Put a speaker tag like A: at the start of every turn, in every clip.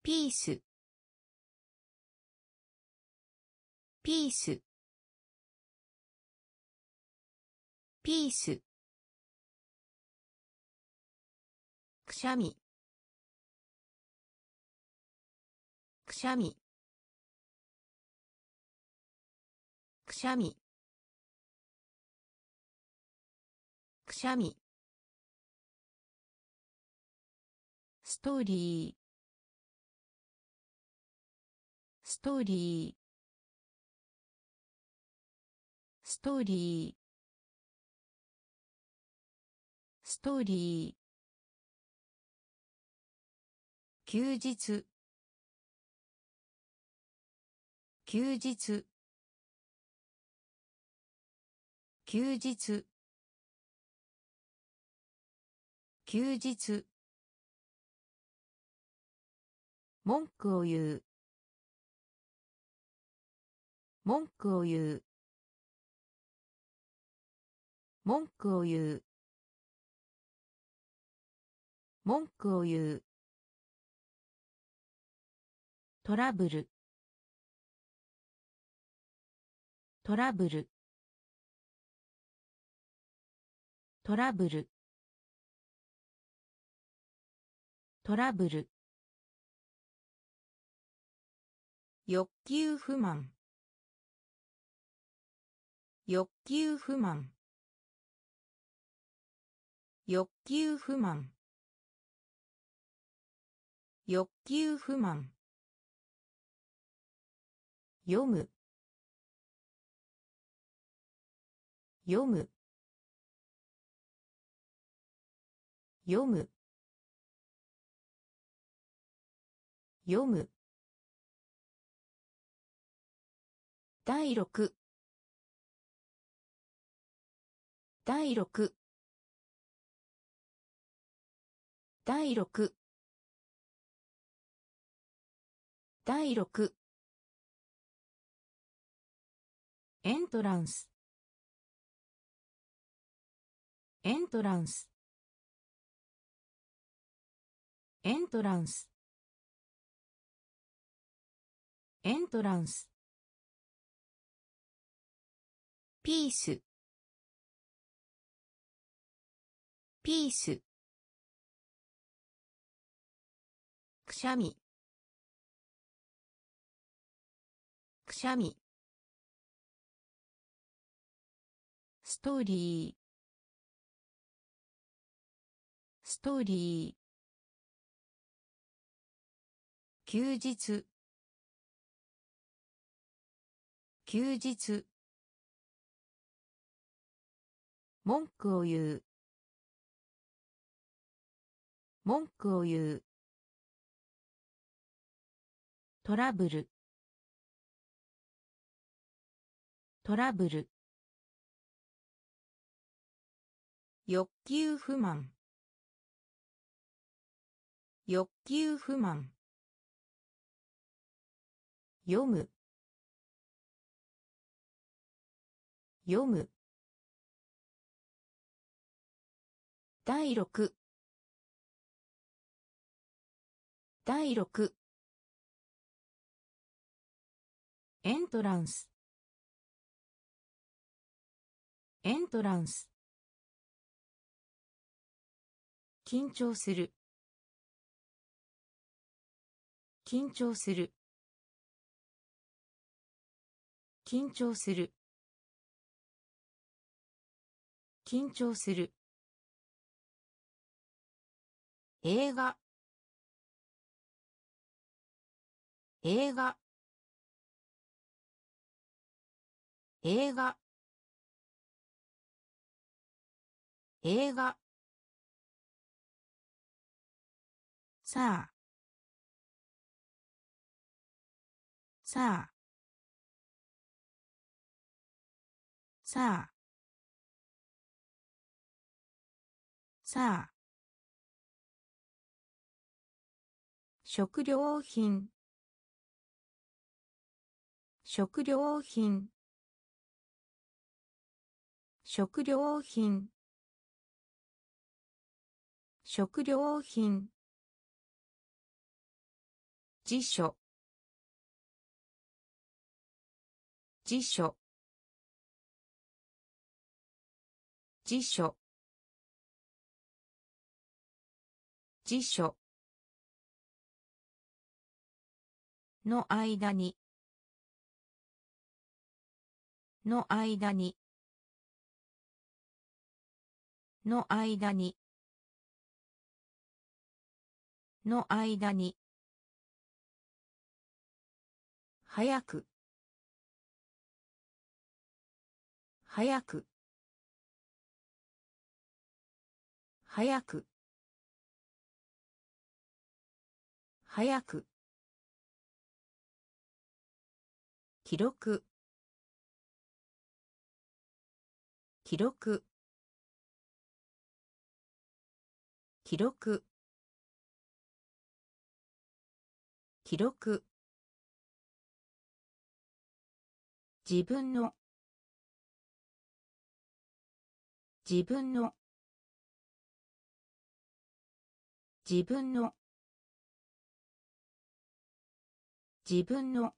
A: ピースピースピースくしゃみくしゃみくしゃみくしゃみストーリーストーリーストーリーストーリー休日休日休日休日文句を言う文句を言う文句を言う文句を言うトラブルトラブルトラブルトラブル欲求不満欲求不満欲求不満欲求不満読む読む読む読む第六第六第六第六エントランスエントランスエントランスエントランスピースピースくしゃみくしゃみストーリーストーリー休日休日文句を言う文句を言うトラブルトラブル欲求不満欲求不満読む読む第六第六エントランスエントランス緊張する緊張する緊張する緊張する映画映画映画映画さあさあさあさあ食料品食料品食料品食料品辞書辞書辞書辞書の間にの間にの間にの間に早く早く早く早く記録記録記録記録自分の自分の自分の自分の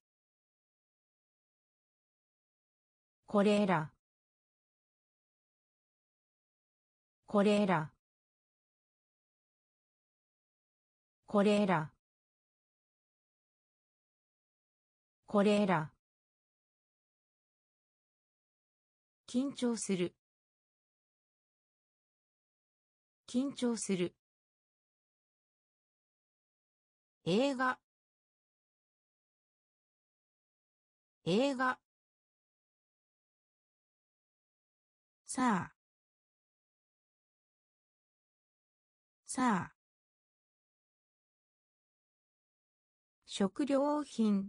A: これらこれらこれらこれら緊張する緊張する映画映画さあさあ食料品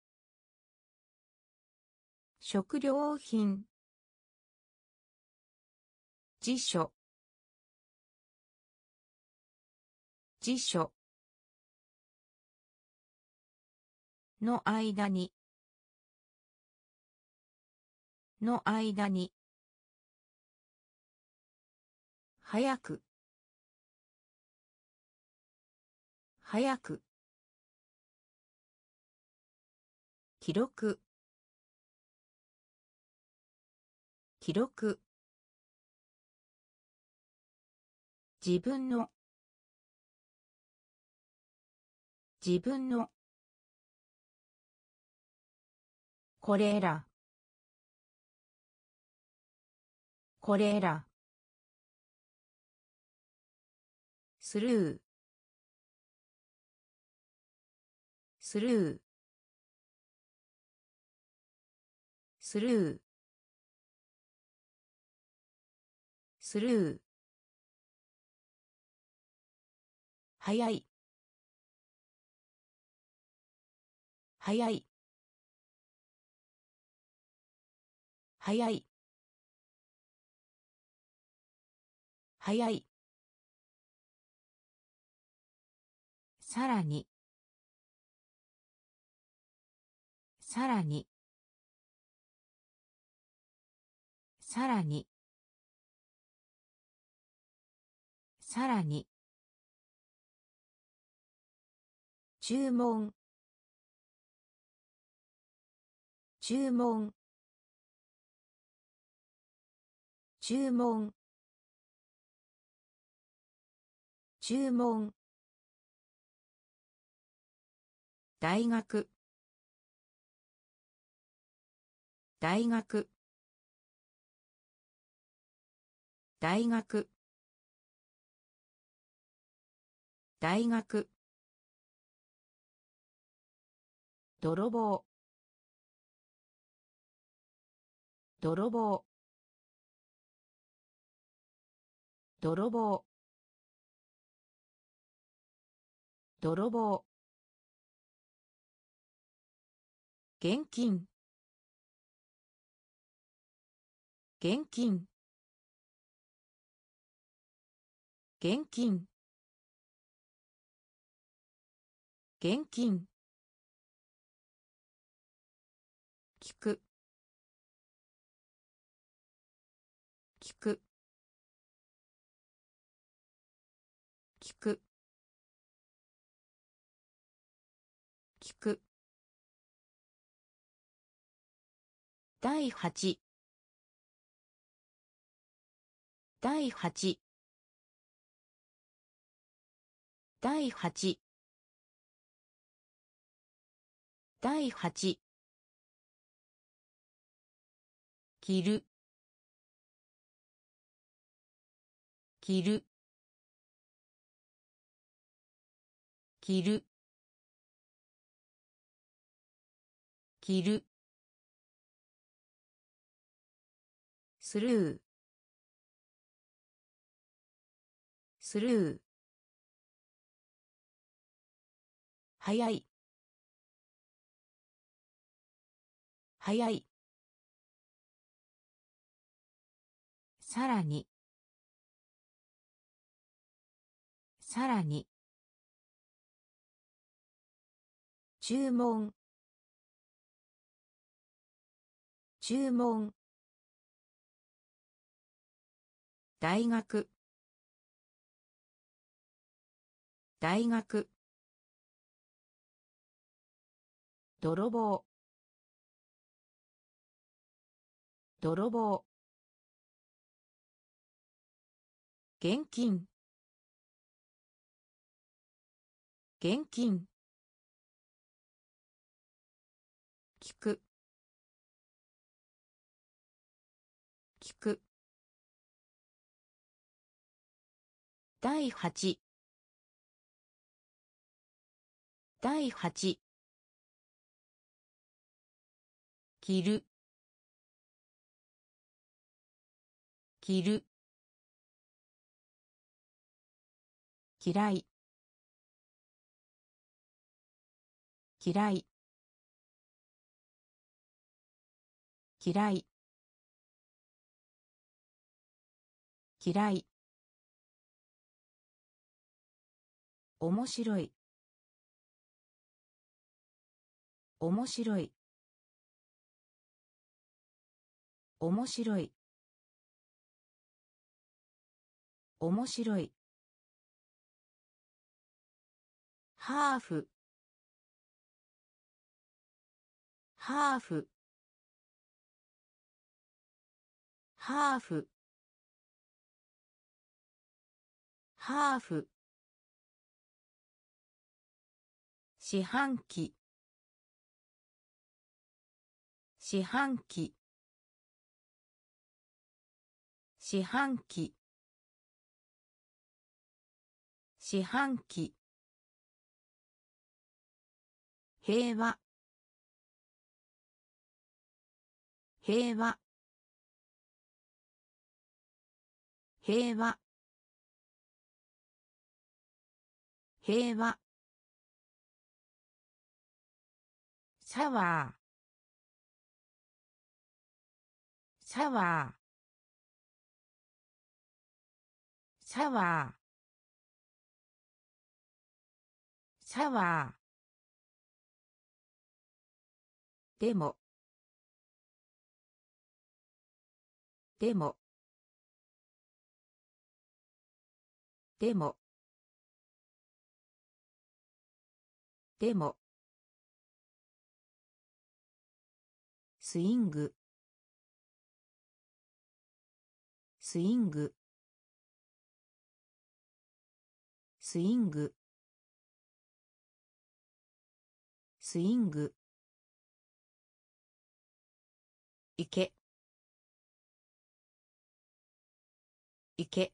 A: 食料品辞書辞書の間にの間に早く早く記録記録自分の自分のこれらこれらスルースルースルースルー早い早い早い早いさらにさらにさらにさらに注文注文注文注文大学大学大学大学泥棒泥棒泥棒泥棒現金現金現金現金聞く聞く聞く第8第8第8第8着る着る着る着るスルースルー早い早いさらにさらに注文注文大学大学泥棒泥棒現金現金聞く聞く第8第8着る着る嫌い嫌い嫌い嫌い面白い面白い面白い面白いハーフハーフハーフハーフ四半期四半期四半期四半期平和平和平和平和サワーサワーサワーサワーでもでもでもでもスイングスイングスイングスイングいけいけ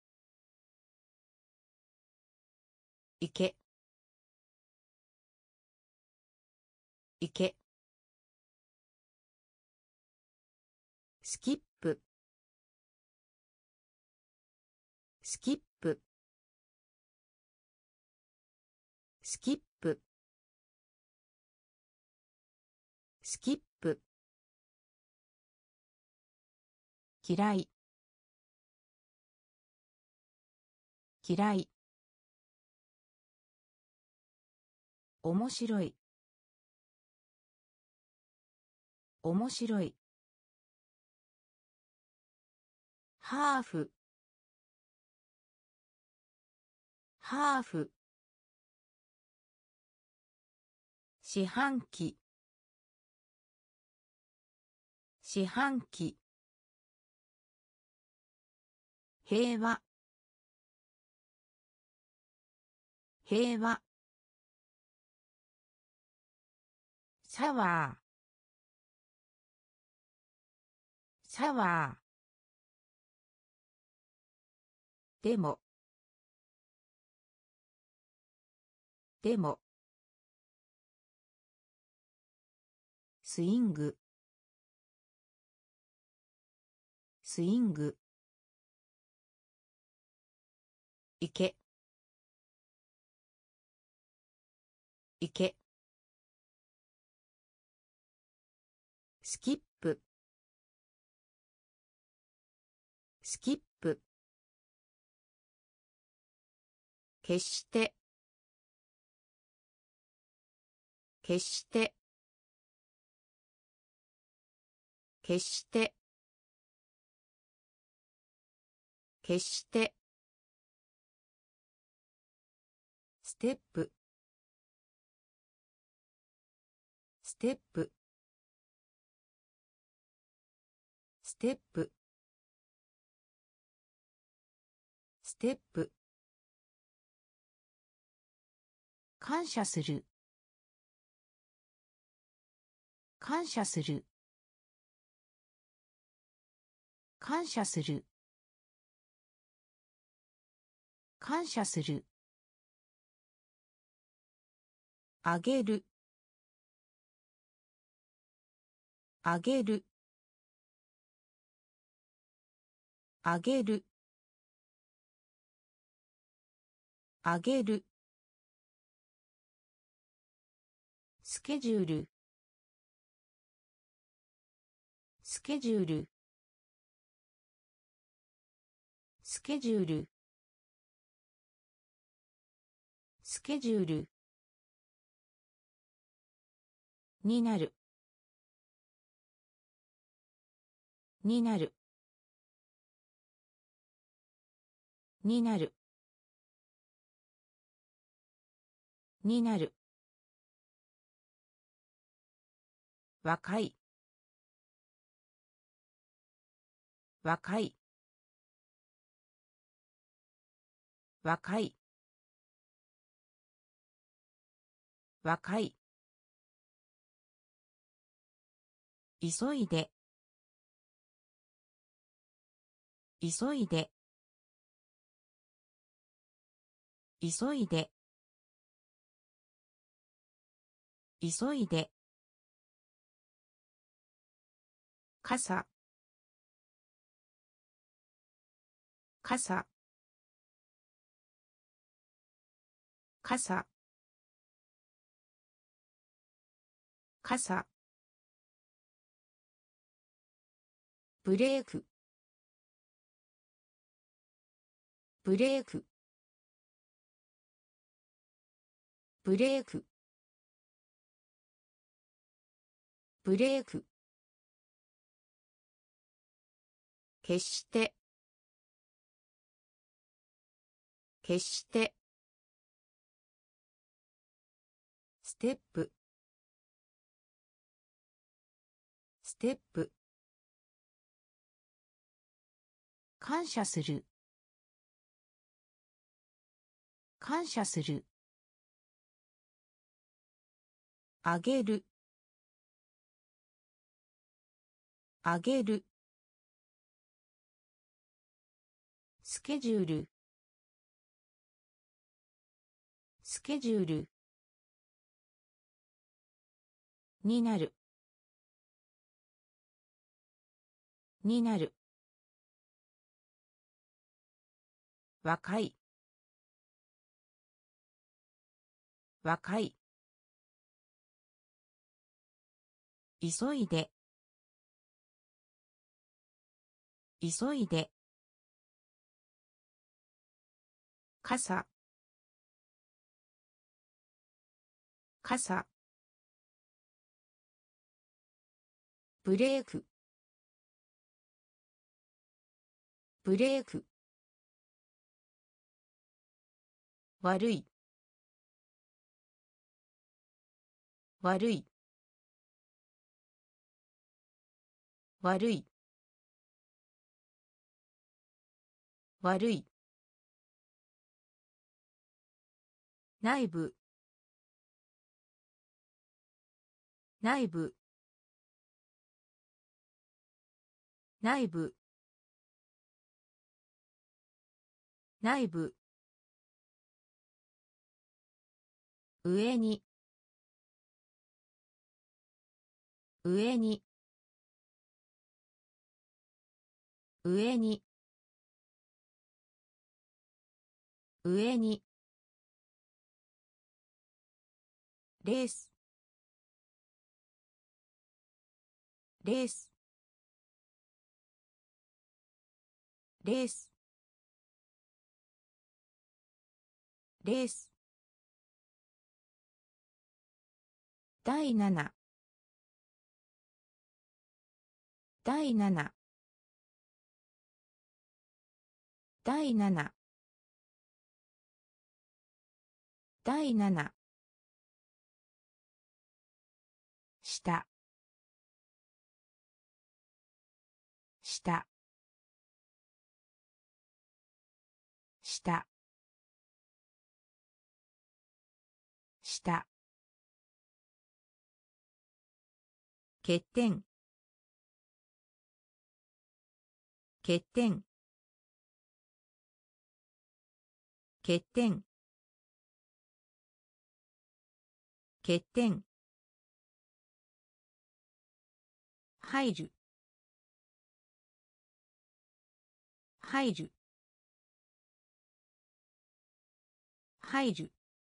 A: いけいけスキップスキップスキップスキップ嫌い嫌い面白い面白いハーフハーフ四半期四半期平和平和シャワーシャワーでもでもスイングスイング池池スキップスキップ決して決して決して決してステップステップステップステップ感謝する感謝する感謝する感謝するあげるあげるあげるあげるスケジュールスケジュールスケジュールスケジュールになるになるになるになる若い若い若い若い急いで急いで急いで急いで傘傘傘傘ブレークブレークブレークブレーク決して決してステップステップ感謝する感謝するあげるあげるスケジュールスケジュールになるになる若い若い急いで急いで傘傘ブレークブレーク悪い悪い悪い悪い内部内部内部内部上に上に上に上にレースレースレースレース第7第7第7第7下下下下欠点欠点欠点欠点入る入る入る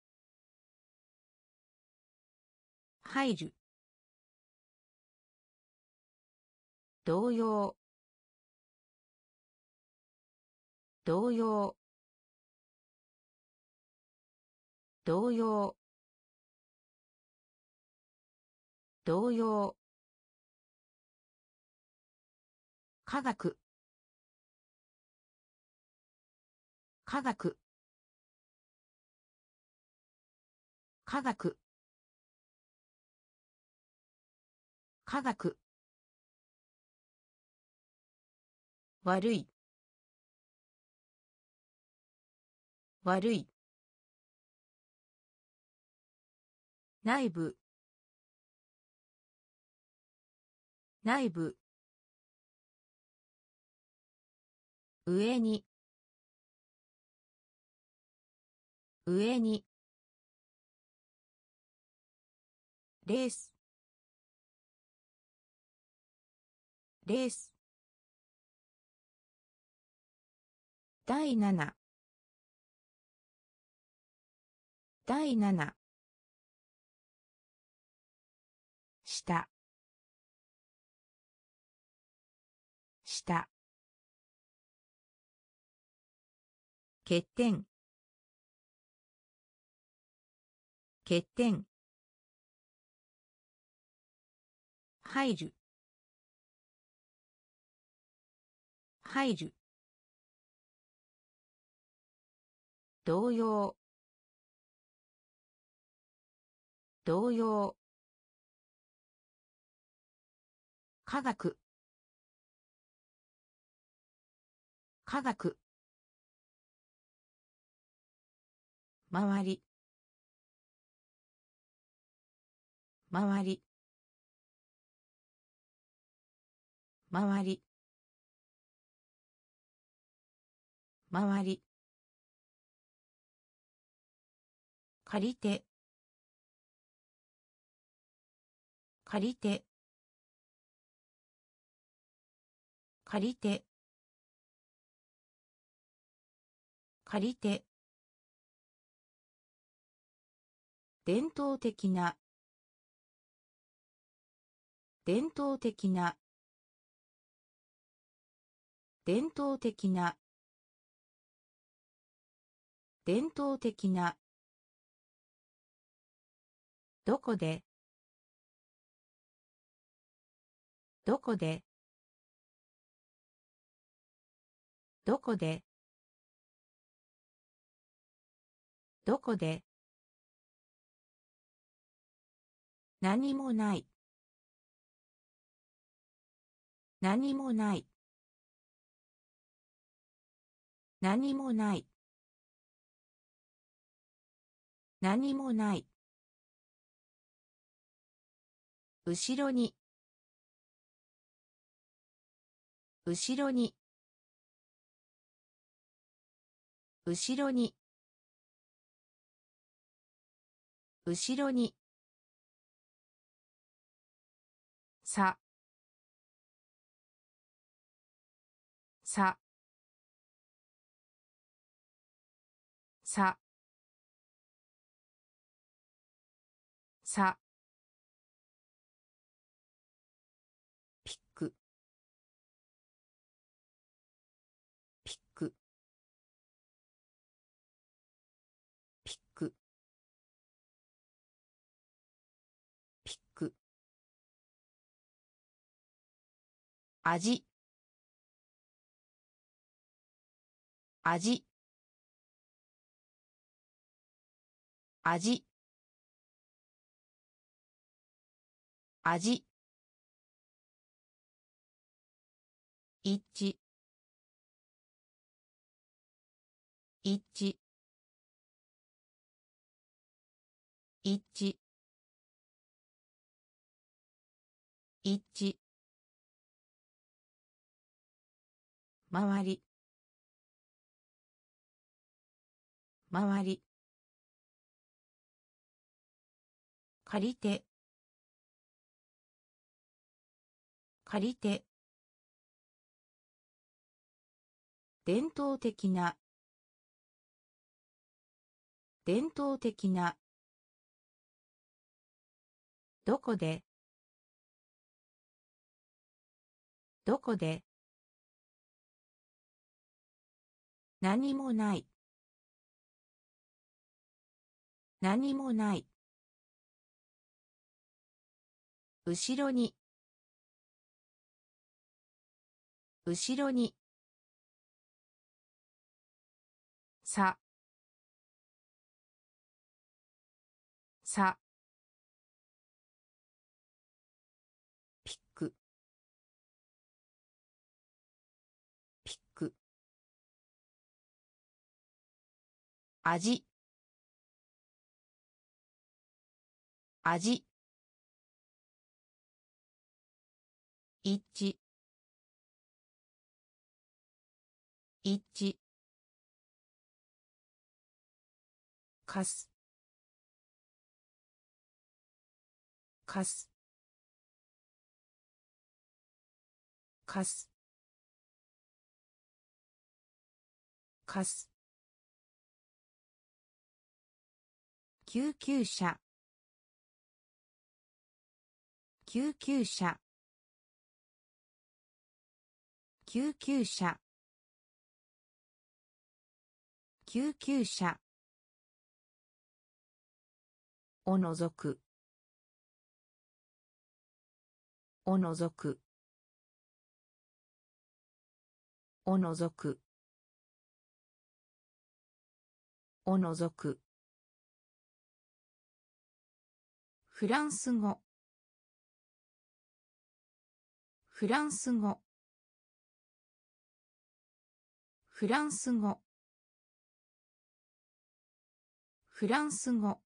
A: 入る同様同様同様同様科学科学科学科学悪い悪い内部内部上に上にレースレース第7第7下下欠点欠点入る入る同様同様科学科学周り周り周り周り借りて借りて借りて借りて伝統的な伝統的な伝統的な伝統的などこでどこでどこでどこで何もない何もない。何もない。何もない。後ろに。後ろに。後ろに。後ろに。さ。さ。さ。さ。ピック。ピック。ピック。ピック。味。味。味。味。一致。一致。一致。一致。周り。周り。借りて。借りて。伝統的な。伝統的な。どこで。どこで。何もない。何もない。後ろに。後ろに。さ。さ。ピック。ピック。味。味。一致。一致。かす。かす。かす。かす。救急車。救急車。救急車。救急車。おのぞく。おのぞく。おのぞく。おのぞく。フランス語。フランス語。フランス語。フランス語。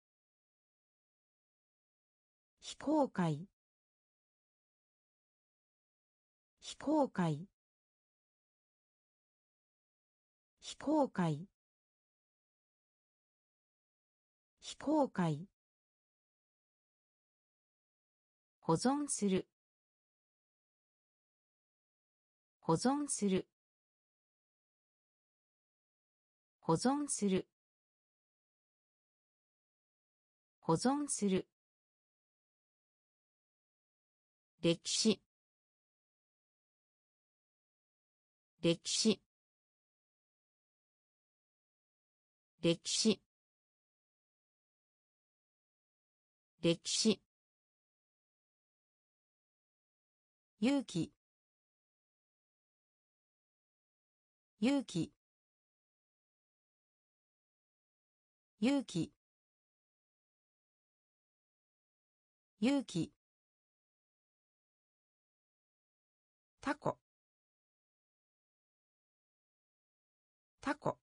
A: 非公開。非公開。非公開。非公開。保存する。保存する。保存する。保存する。歴史。歴史。歴史。歴史。勇気。勇気。勇気。勇気。 タコタコ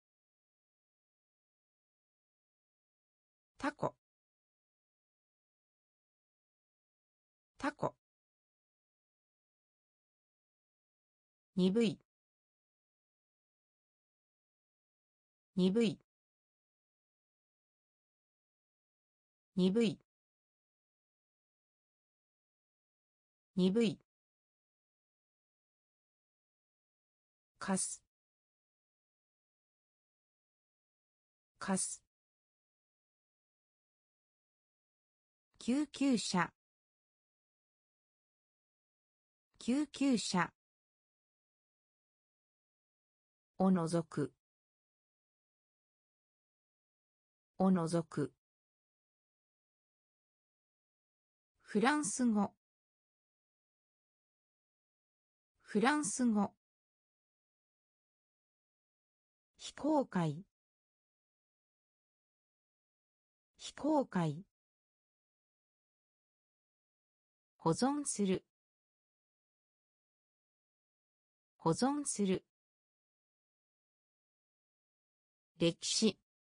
A: タコタコ鈍い鈍い鈍い鈍いかすかす救急車救急車おのぞくおのぞくフランス語フランス語非公開非公開保存する保存する歴史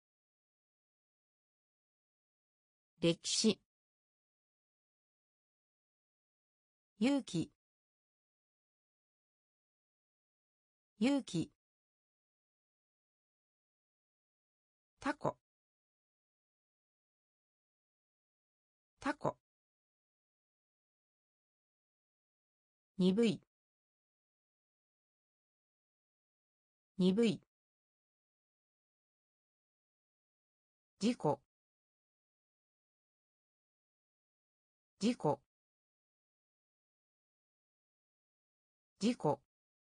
A: 歴史勇気勇気タコタコ鈍い鈍い事故事故事故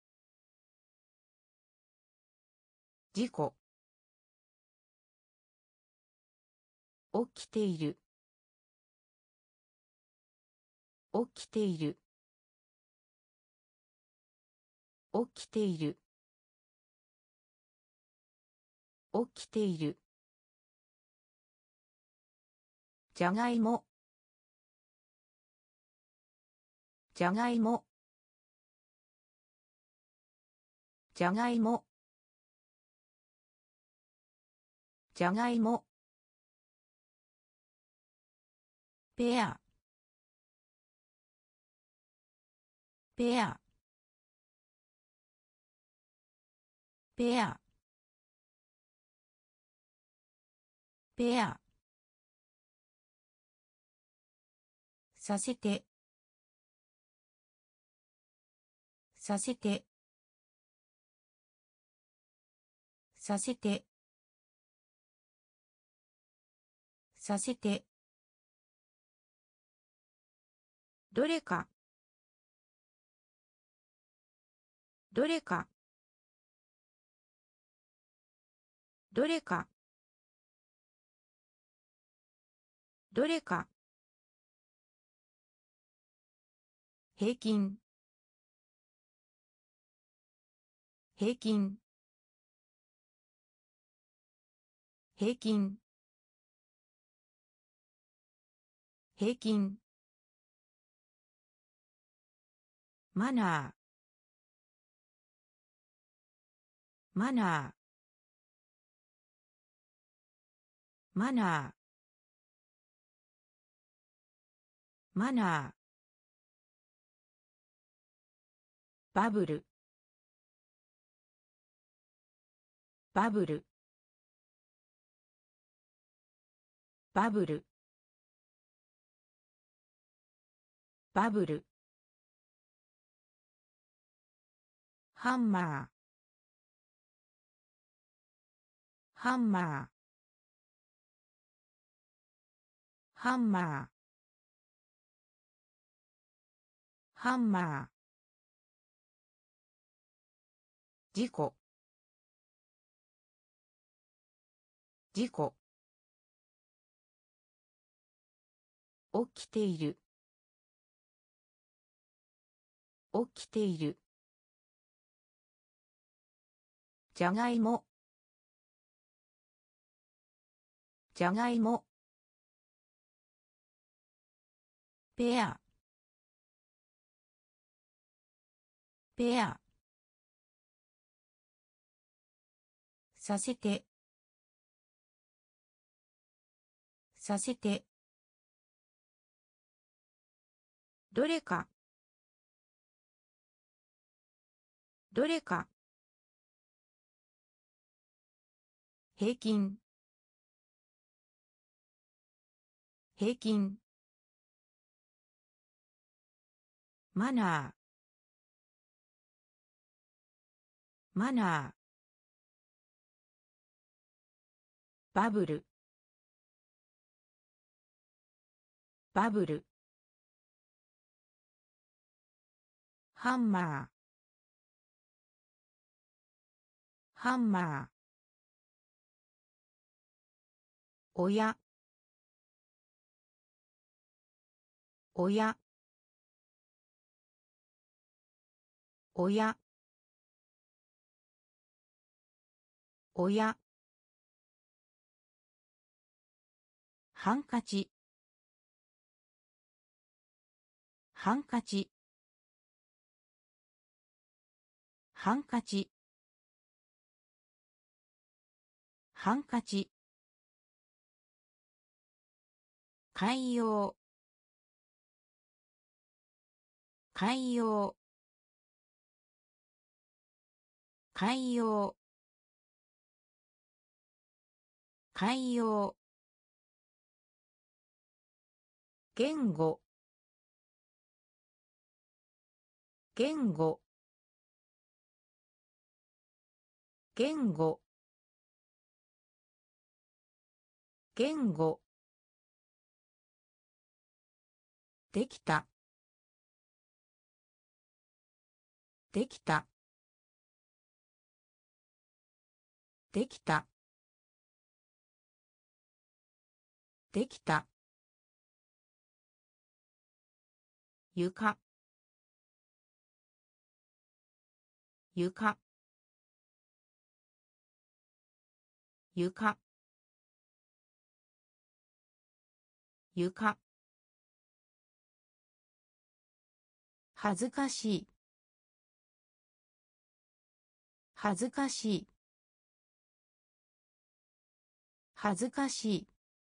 A: 事故起きている起きている起きている起きているじゃがいもじゃがいもじゃがいもじゃがいもペアペアペアペアさせてさせてさせてさせてどれかどれかどれかどれか平均平均平均平均マナーマナーマナーマナーバブルバブルバブルバブルハンマーハンマーハンマーハンマー事故事故起きている起きているじゃがいもじゃがいもペアペアさせてさせてどれかどれか平均平均マナーマナーバブルバブルハンマーハンマー親親親親ハンカチハンカチハンカチハンカチ海洋海洋海洋海洋言語言語言語言語できたできたできたできた床床床床恥ずかしい恥ずかしい恥ずかしい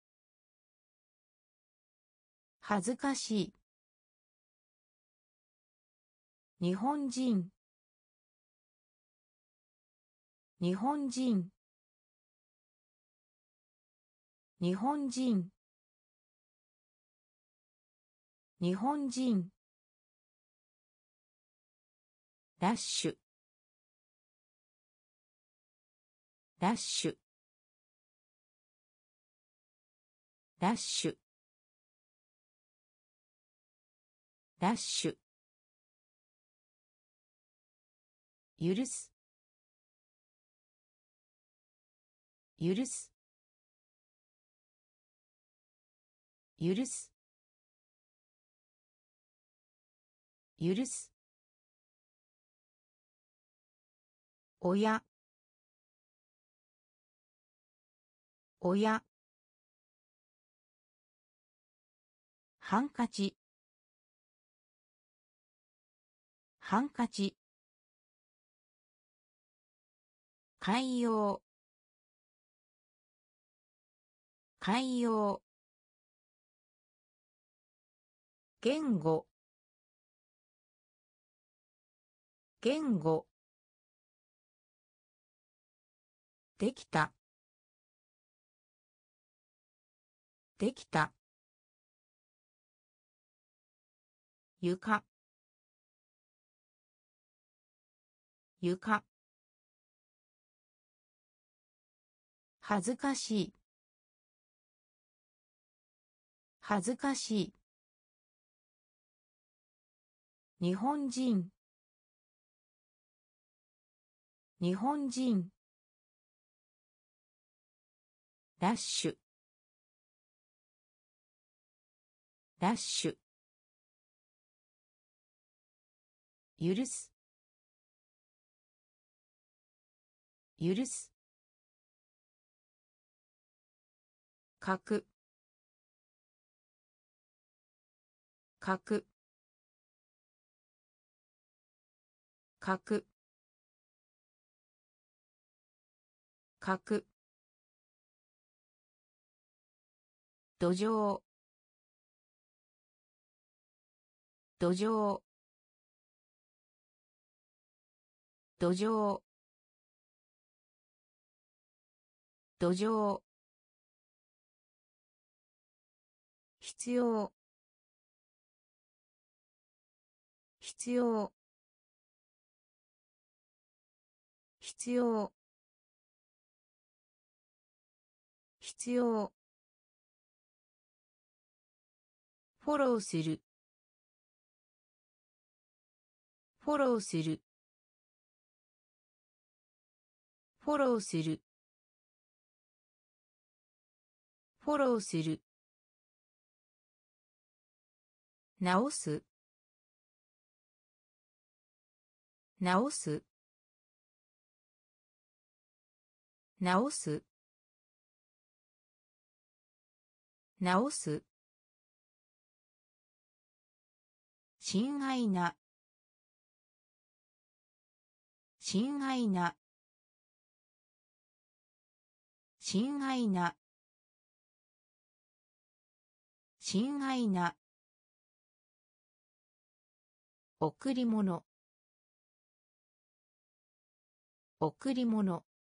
A: 恥ずかしい日本人日本人日本人日本人ラッシュラッシュラッシュラッシュ許す許す許す許す親親ハンカチハンカチ海洋海洋言語言語できたできた床床恥ずかしい恥ずかしい日本人日本人ラッシュラッシュ許す許す核核角角土壌土壌土壌土壌必要必要必要必要フォローするフォローするフォローするフォローする直す直す直す直す親愛な親愛な親愛な親愛な贈り物贈り物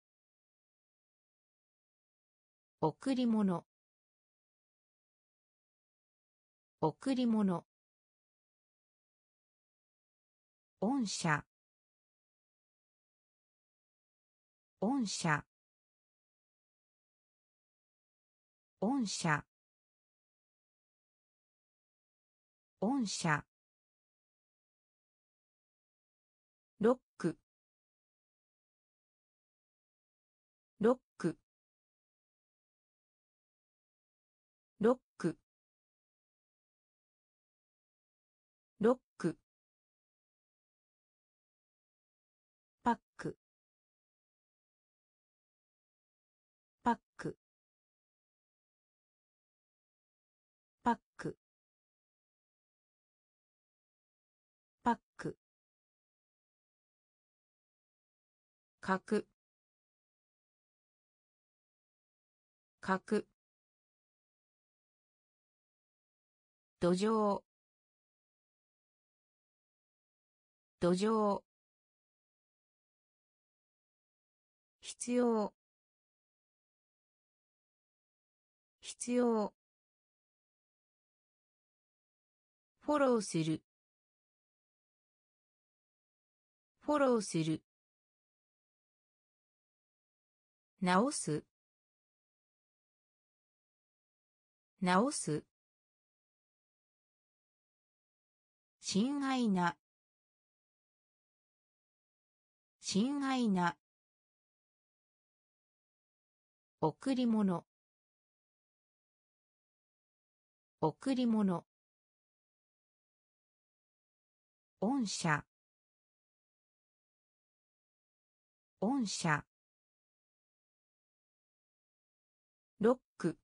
A: 贈り物贈り物御社御社御社御社ロックロックロックロックパックパックパックパック角角土壌土壌必要必要フォローするフォローする直す直す親愛な親愛な贈り物贈り物御社御社ロック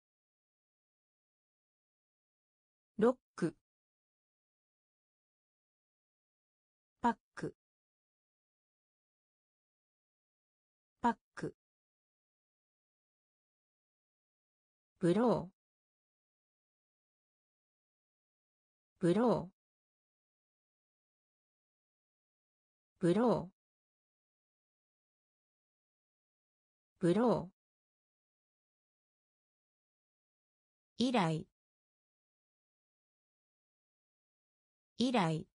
A: ロックパックパックブローブローブローブロー依頼依頼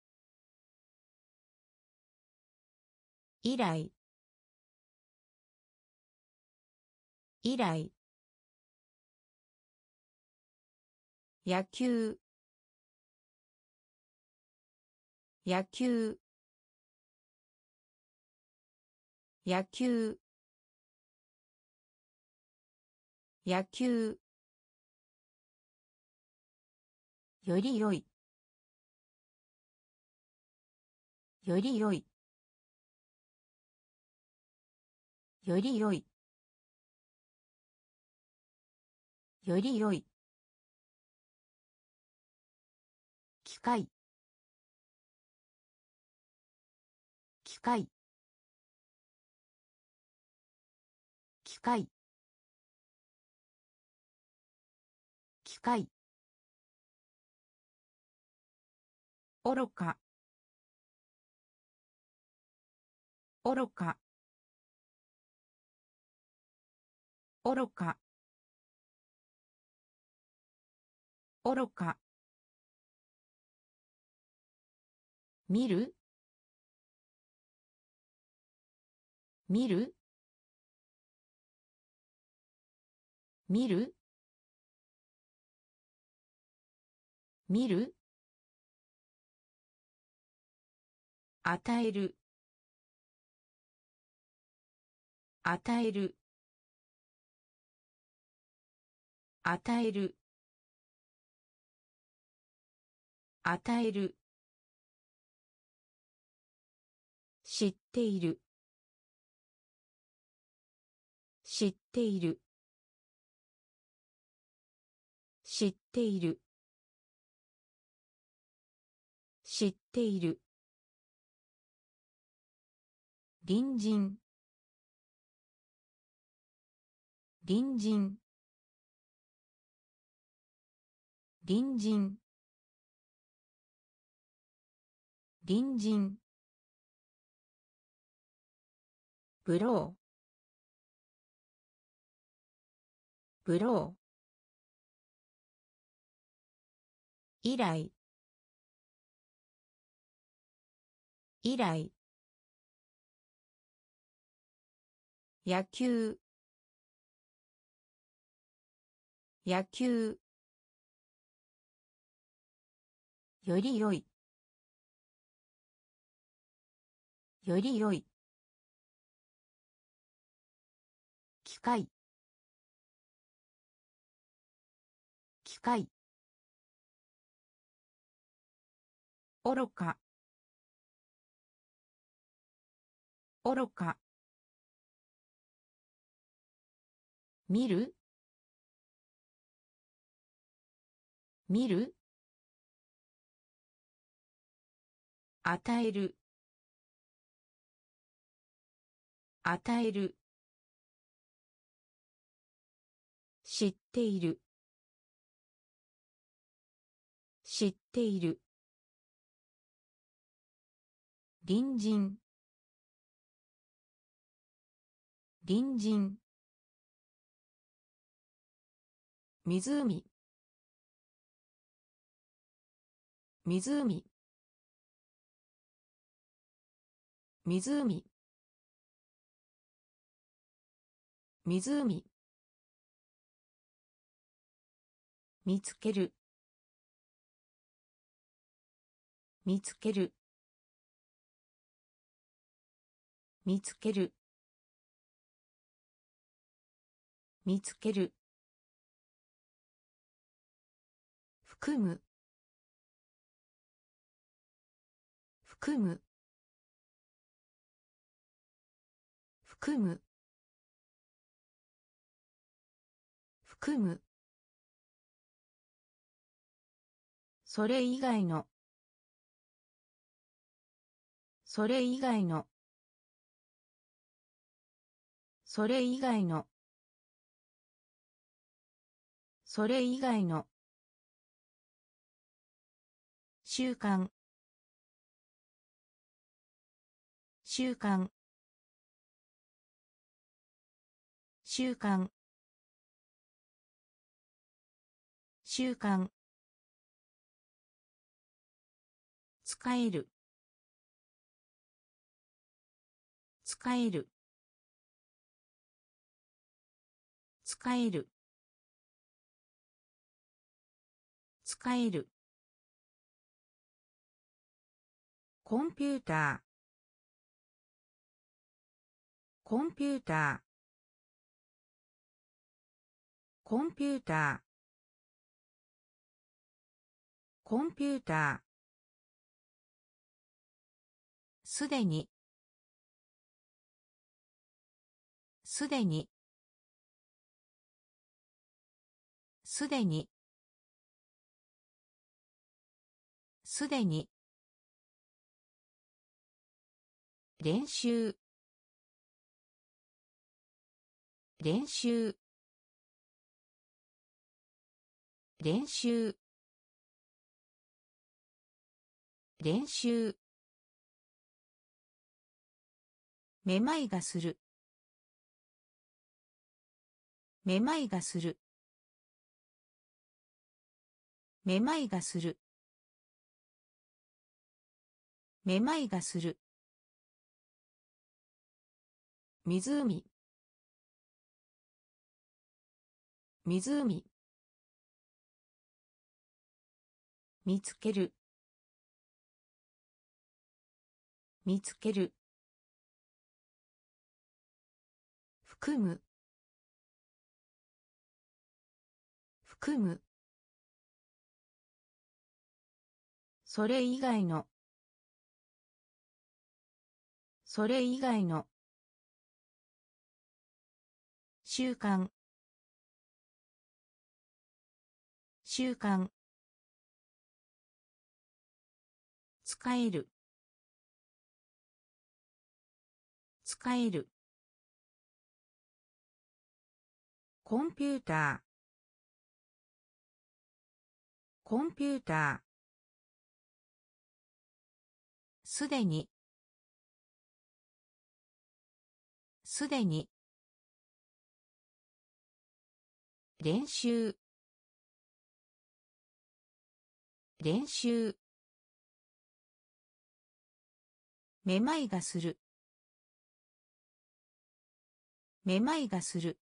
A: 依頼依頼野球野球野球野球より良いより良いより良いより良い機械機械機械機械愚か愚か愚か愚か見る見る見る見る与える与える与える与える知っている知っている知っている知っている隣人隣人隣人隣人ブローブロー以来以来野球野球より良いより良い機械機械愚か愚か見る見る与える与える知っている知っている隣人隣人湖湖湖湖見つける見つける見つける見つける含む含む含む含むそれ以外のそれ以外のそれ以外のそれ以外の習慣習慣習慣習慣使える使える使える使えるコンピューターコンピューターコンピューターコンピューターすでにすでにすでにすでに練習練習練習練習めまいがするめまいがするめまいがするめまいがする湖湖見つける見つける含む含むそれ以外のそれ以外の習慣習慣使える使えるコンピューターコンピューターすでにすでに練習練習めまいがするめまいがする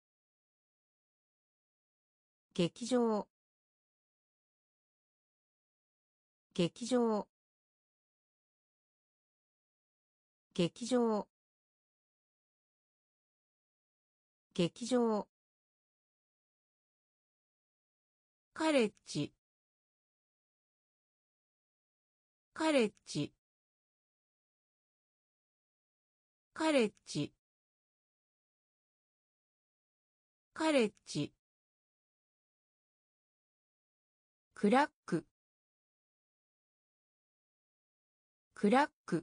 A: 劇場劇場劇場劇場カレッジカレッジカレッジカレッジクラッククラック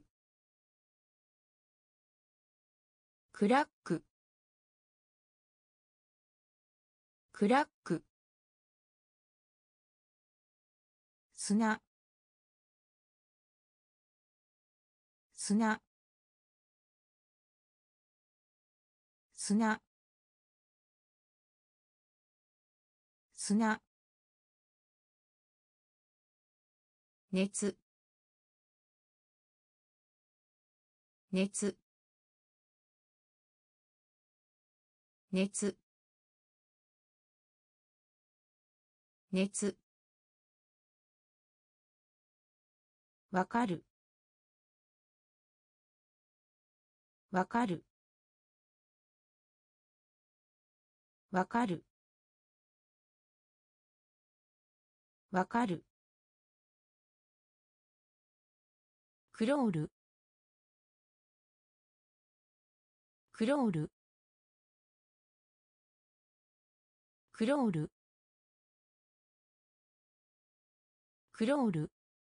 A: クラッククラック砂砂砂砂熱熱熱熱わかるわかるわかるわかるクロールクロールクロールクロール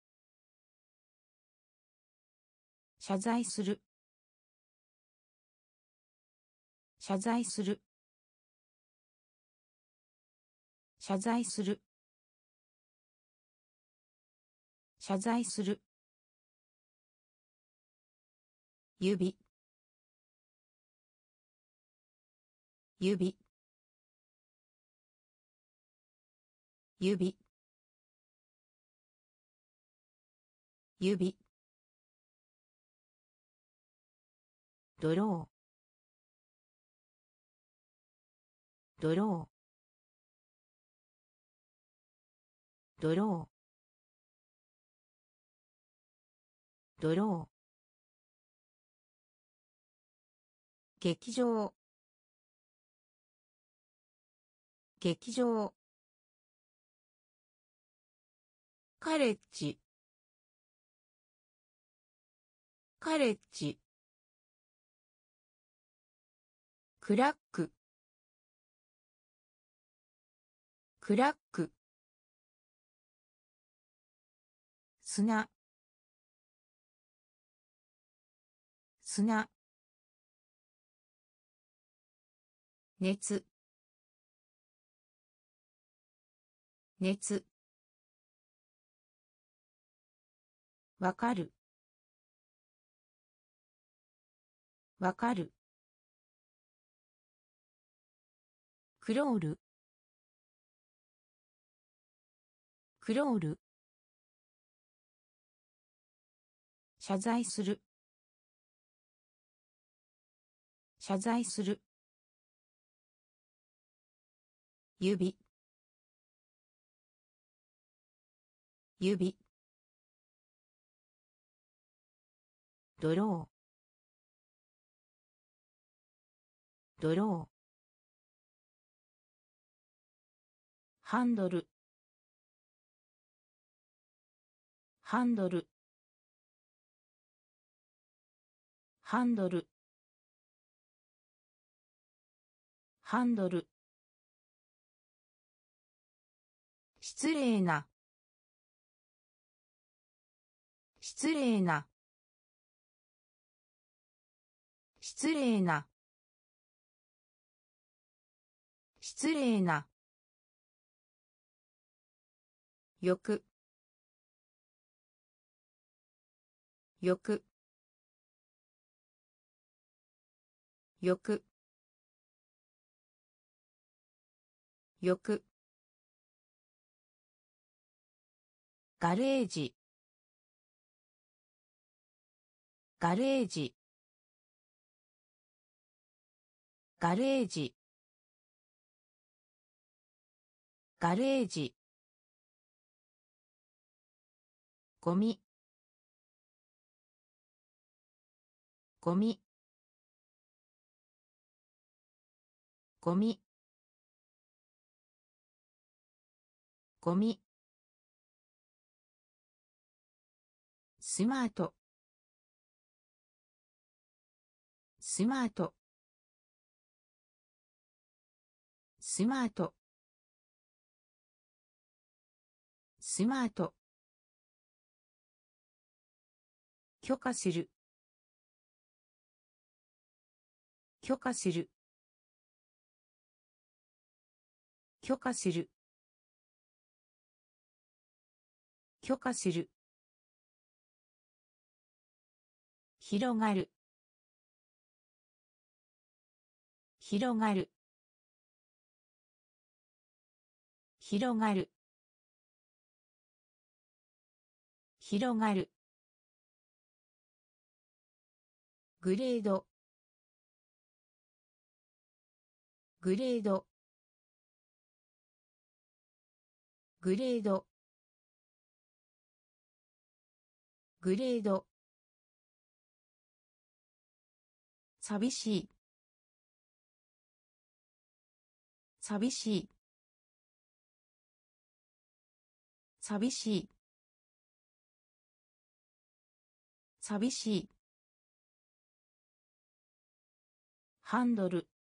A: 謝罪する謝罪する謝罪する謝罪する指指指指ドロードロードロードロー劇場劇場カレッジカレッジクラッククラック砂砂熱熱わかるわかるクロールクロール謝罪する謝罪する指指ドロードローハンドルハンドルハンドルハンドル失礼な失礼な失礼な失礼なよくよくよくよくガレージガレージガレージガレージゴミゴミゴミゴミスマートスマートスマートスマート許可する許可する許可する許可する広がる広がる広がる広がるグレードグレードグレードグレード寂しい寂しい寂しい寂しいハンドル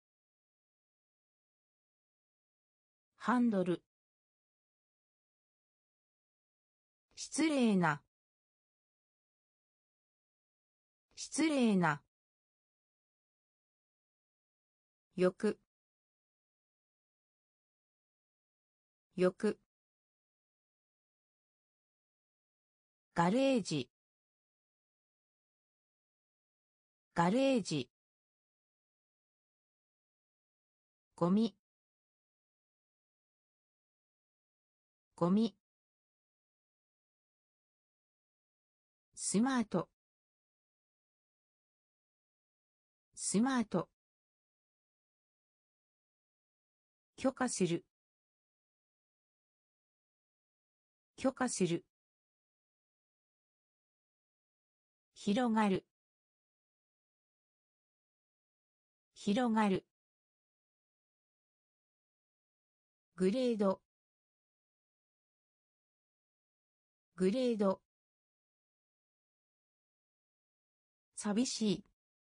A: ハンドル失礼な失礼なよくよくガレージガレージゴミゴミスマートスマート許可する許可する広がる広がるグレードグレード寂しい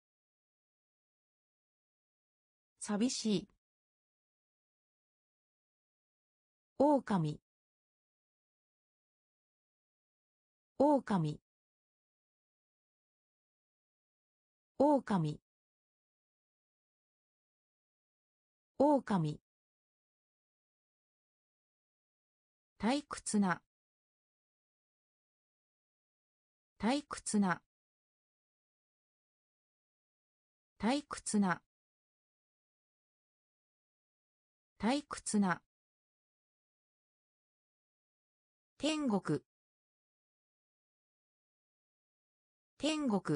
A: 寂しい狼狼狼、狼、退屈な、退屈な、退屈な、退屈な、天国、天国、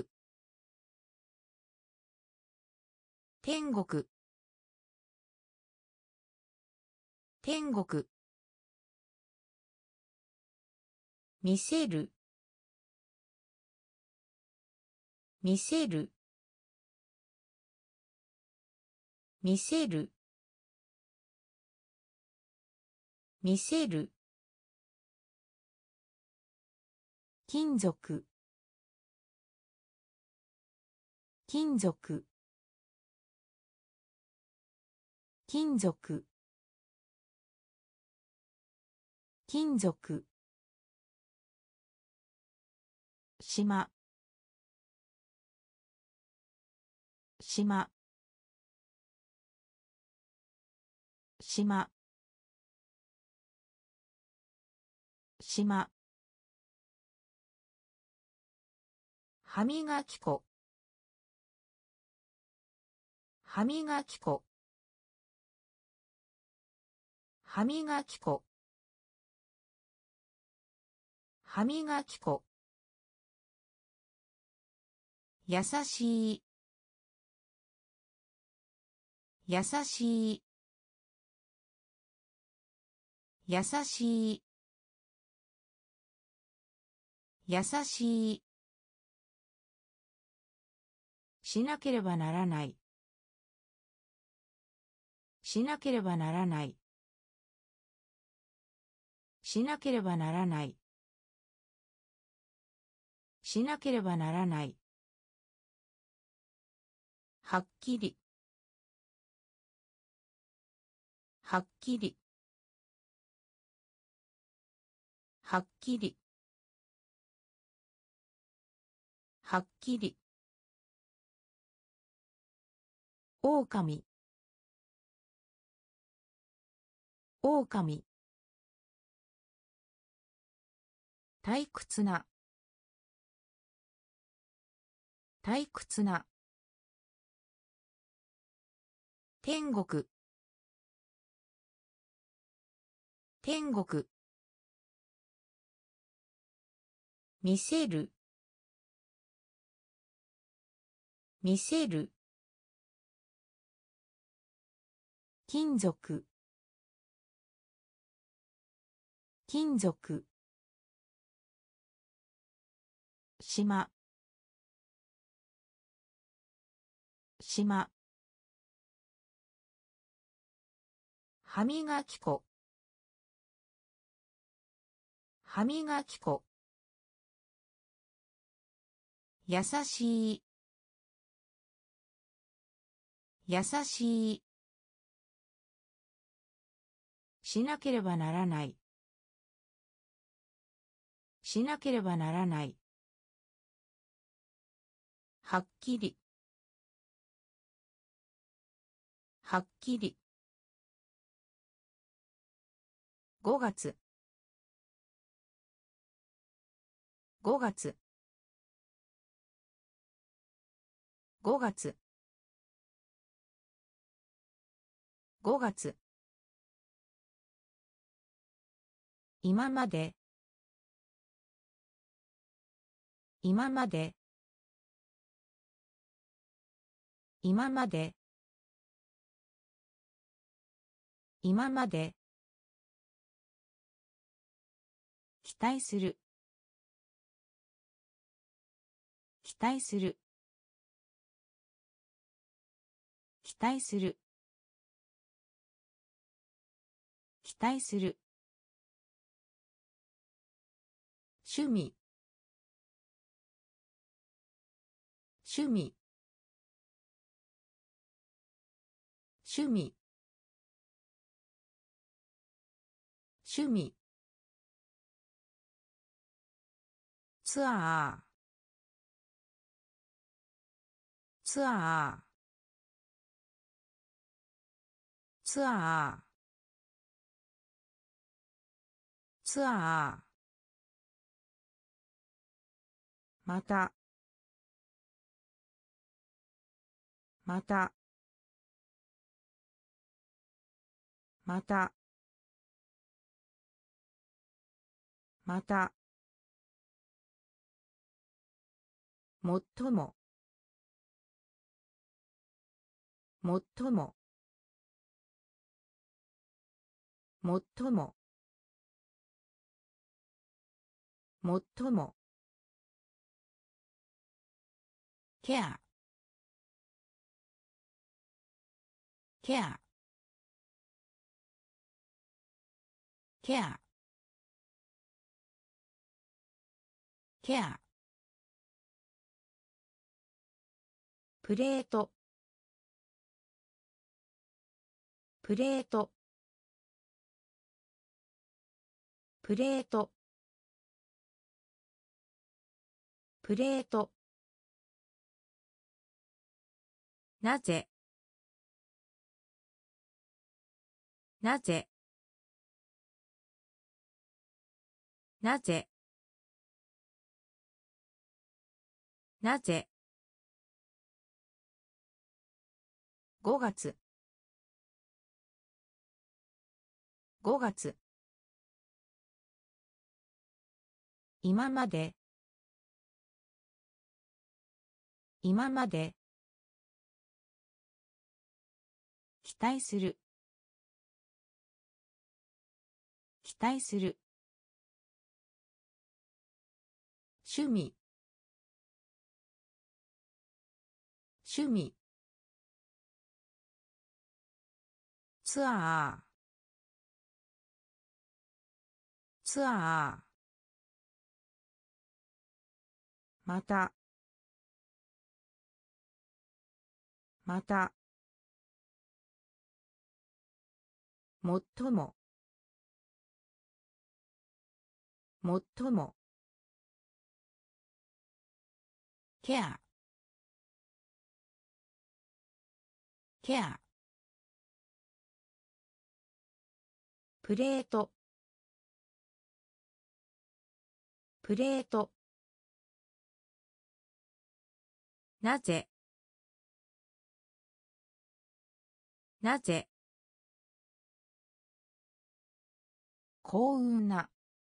A: 天国、天国、見せる、見せる、見せる、見せる、金属、金属、金属、金属、島、島、島、島、歯磨き粉、歯磨き粉、歯磨き粉、歯磨き粉、優しい、優しい、優しい、優しい、しなければならない、しなければならない、しなければならない、しなければならない、はっきり、はっきり、はっきり、はっきり、狼、狼、退屈な、退屈な、天国、天国、見せる、見せる、金属、金属、島、島、歯磨き粉、歯磨き粉、優しい、優しい、しなければならない、しなければならない、はっきり、はっきり、5月、5月、5月、5月、今まで、今まで、今まで、今まで、期待する、期待する、期待する、期待する、趣味、趣味、趣味、趣味、ツアー、 ツアーツアーツアーまたまたまたまたもっとももっとももっとももっともケアケアケアケアプレートプレートプレートプレートなぜなぜなぜなぜ5月5月今まで今まで期待する期待する趣味趣味ツアーツアーまたまたもっとももっともケアケアプレートプレートなぜなぜ幸運な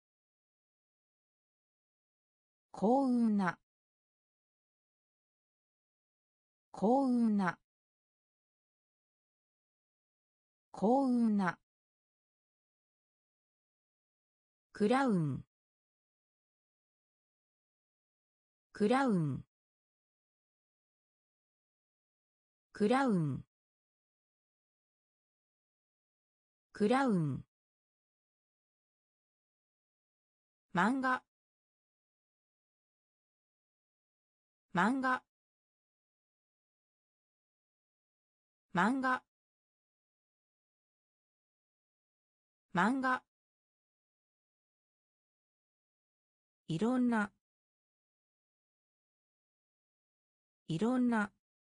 A: 幸運な幸運な幸運なクラウンクラウンクラウンクラウン漫画漫画漫画漫画いろんないろん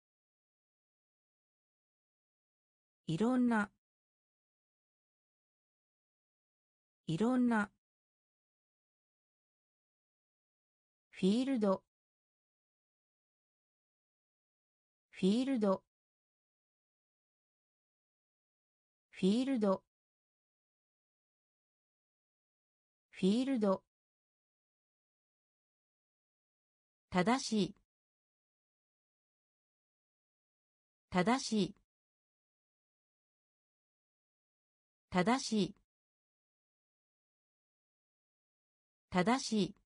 A: ないろんないろんなフィールドフィールドフィールドフィールド正しい正しい正しい正しい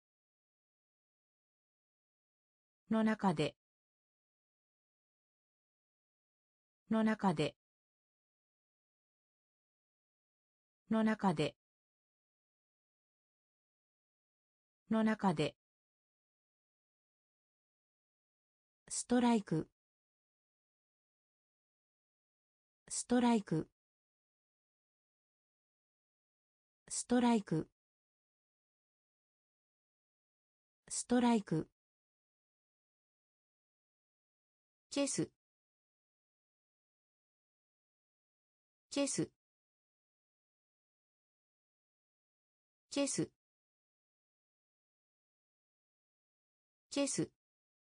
A: の中での中での中での中でストライクストライクストライクストライクチェスチェスチェスチェス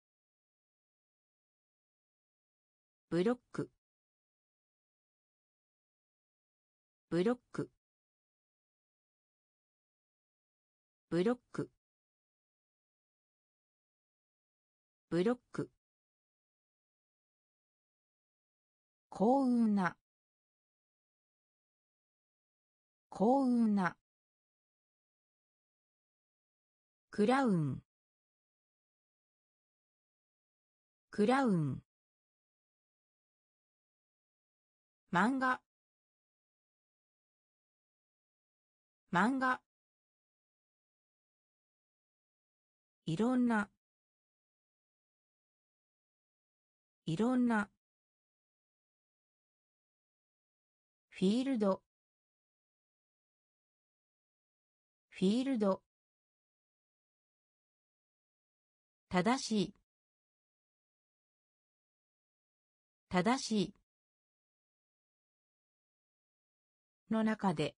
A: ブロックブロックブロックブロック幸運な幸運なクラウンクラウン漫画漫画いろんないろんなフィールドフィールド正しい正しいの中で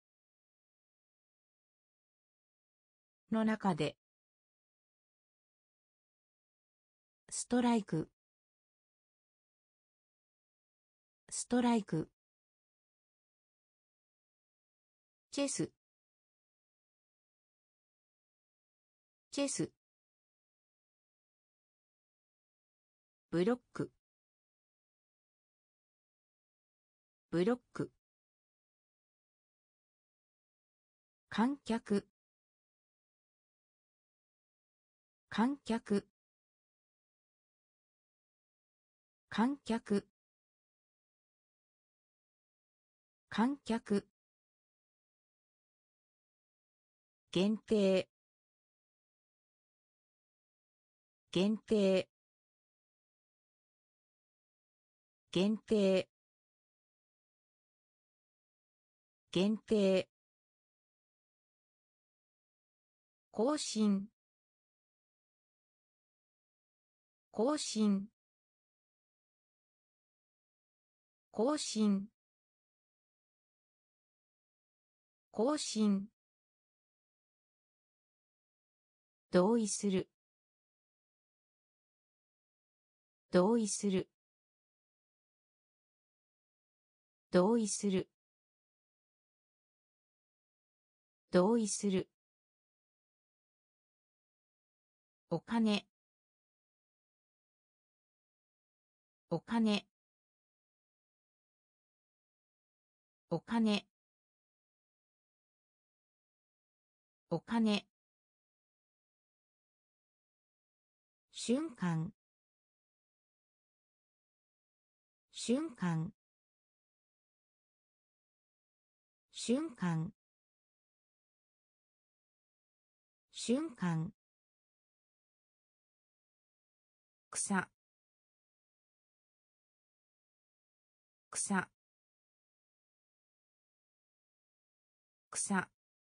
A: の中でストライクストライクチェスチェスブロックブロック観客観客観客観客限定限定限定限定更新更新更新更新同意する同意する同意する同意するお金お金お金お金瞬間瞬間瞬間瞬間草草草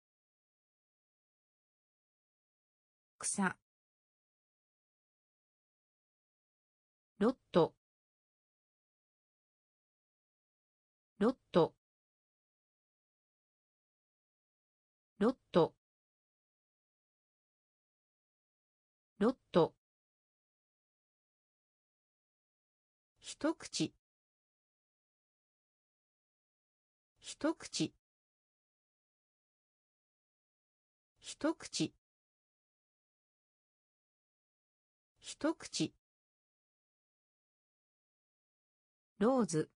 A: 草ロットロットロットロット一口一口一口一口ローズ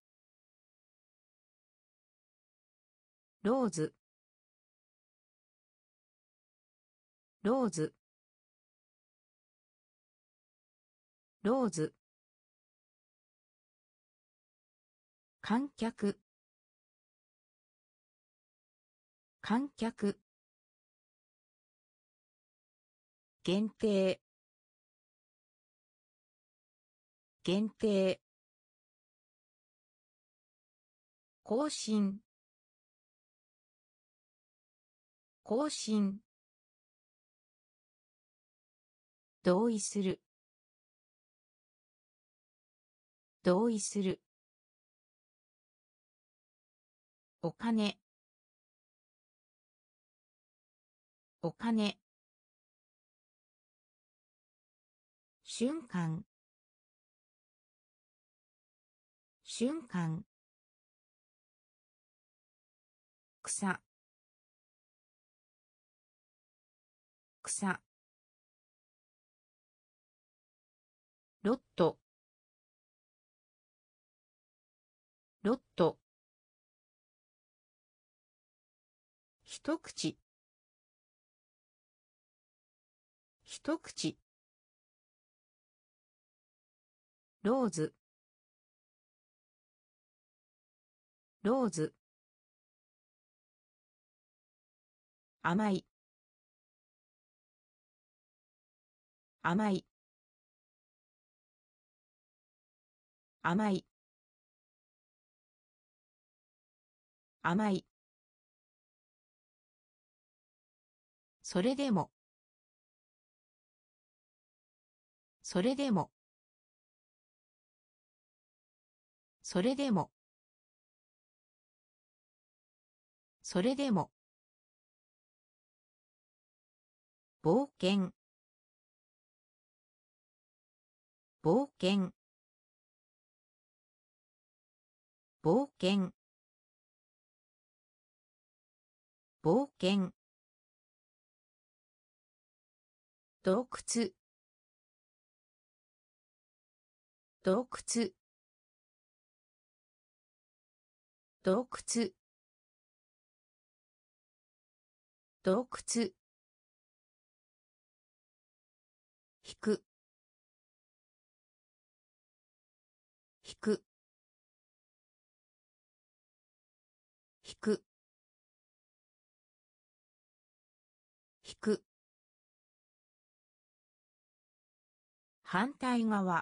A: ローズローズローズ観客観客限定限定更新更新同意する同意する。お金、お金。瞬間、瞬間。草、草。ロット、ロット。一口、一口。ローズ、ローズ。甘い、甘い、甘い、甘い。それでも、それでも、それでも、それでも。冒険、冒険、冒険、冒険。洞窟、洞窟、洞窟、洞窟。引く、引く、引く、引く。反対側、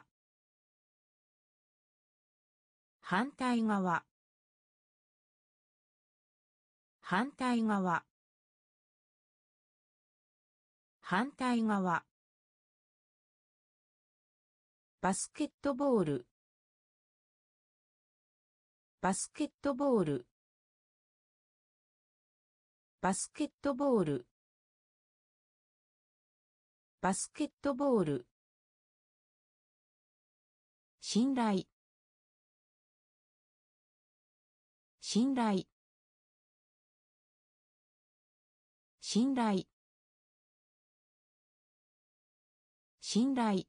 A: 反対側、反対側、反対側。バスケットボール、バスケットボール、バスケットボール、バスケットボール。信頼、信頼、信頼、信頼。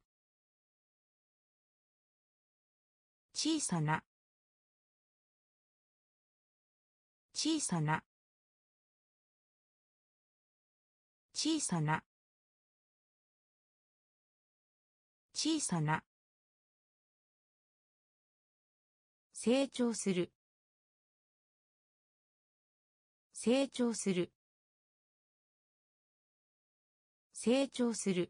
A: 小さな、小さな、小さな、小さな。成長する、成長する、成長する、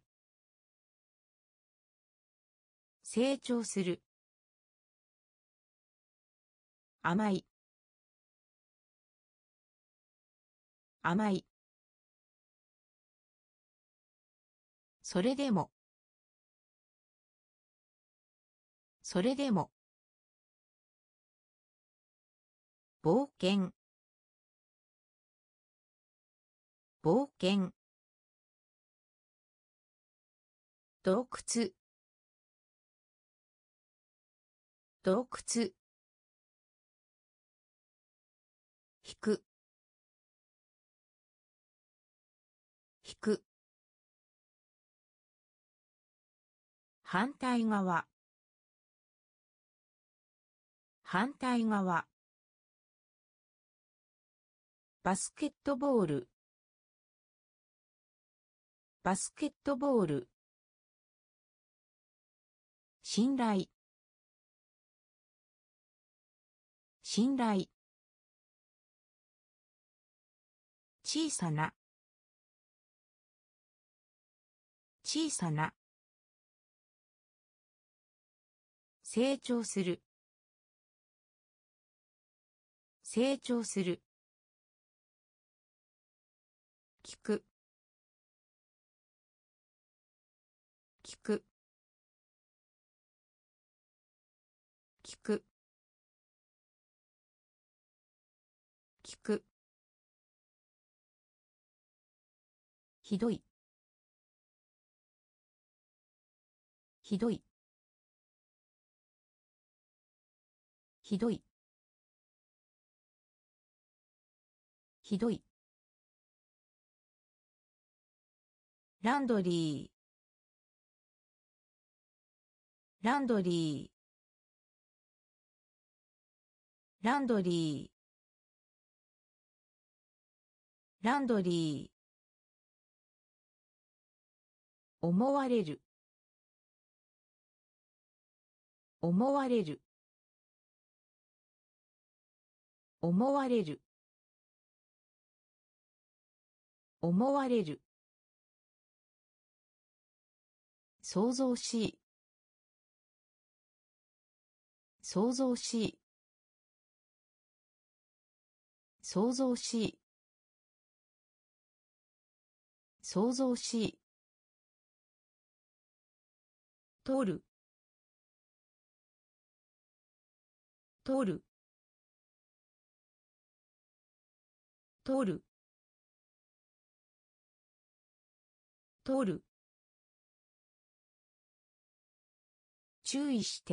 A: 成長する。甘い、甘い。それでも、それでも。冒険、冒険。洞窟、洞窟。引く、引く。反対側、反対側。バスケットボール、バスケットボール。信頼、信頼。小さな、小さな。成長する、成長する。聞く、聞く、 聞く。ひどい。ひどい。ひどい。ひどい。ランドリー。ランドリー。ランドリー。ランドリー。思われる。思われる。思われる。思われる。想像しい。想像しい。想像しい。想像しい。取る。取る。取る。取る。注意して。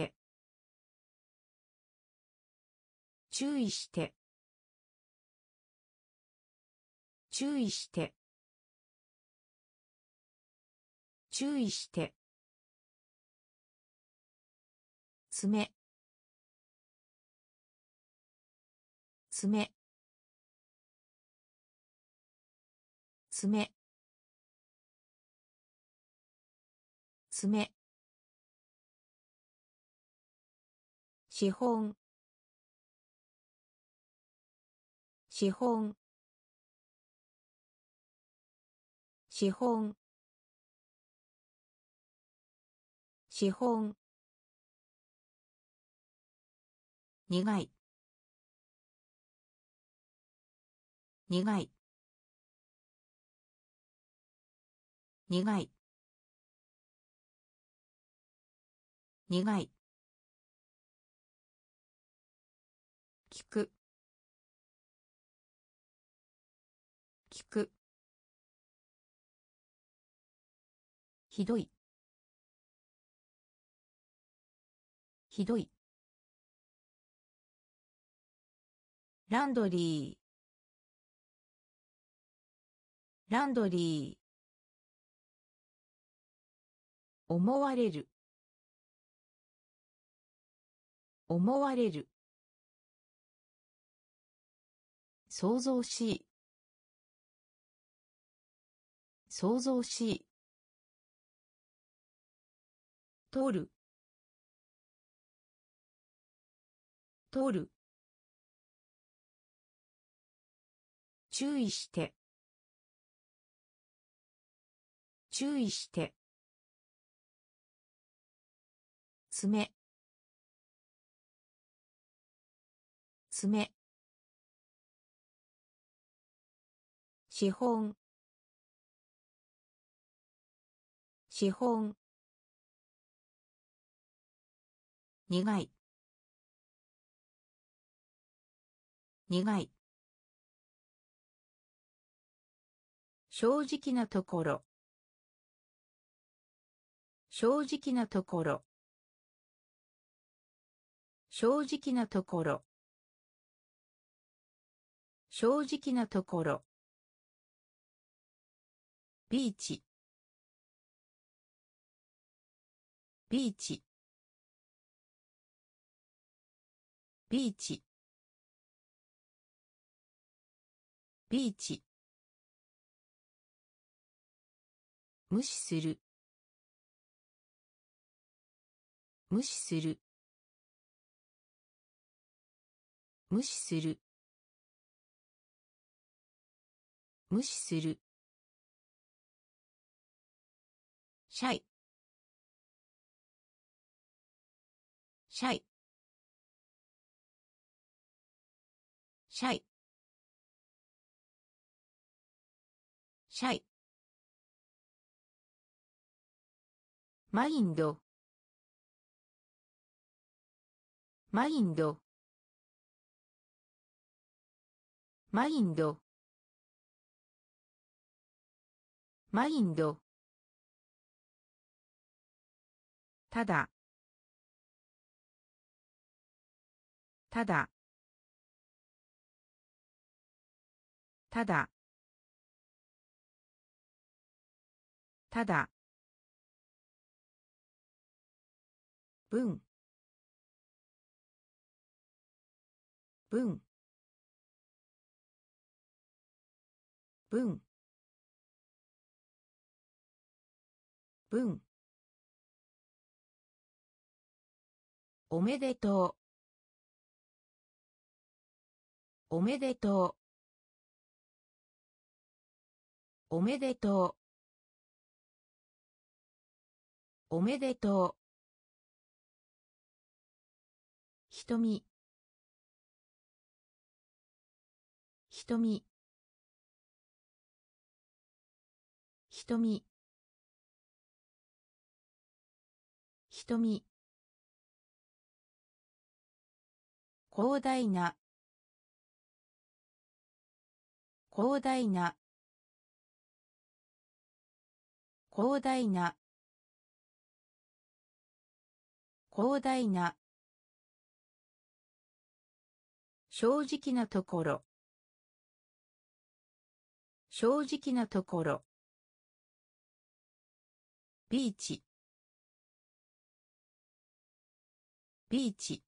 A: 注意して。注意して。注意して。爪。爪。爪。爪。資本。資本。資本。資本。苦い。苦い。苦い。苦い。聞く。聞く。ひどい。ひどい。ランドリー。ランドリー。思われる。思われる。想像しい。想像しい。取る。取る。注意して。注意して。爪。爪。資本。資本。苦い。苦い。正直なところ。正直なところ。正直なところ。正直なところ。ビーチ。ビーチ。ビーチ。ビーチ。無視する。無視する。無視する。無視する。シャイ。シャイ。シャイ。シャイ。マインド。マインド。 マインドマインドただただただただ文文文文おめでとうおめでとうおめでとうおめでとう瞳瞳瞳瞳広大な広大な広大な広大な正直なところ正直なところビーチビーチ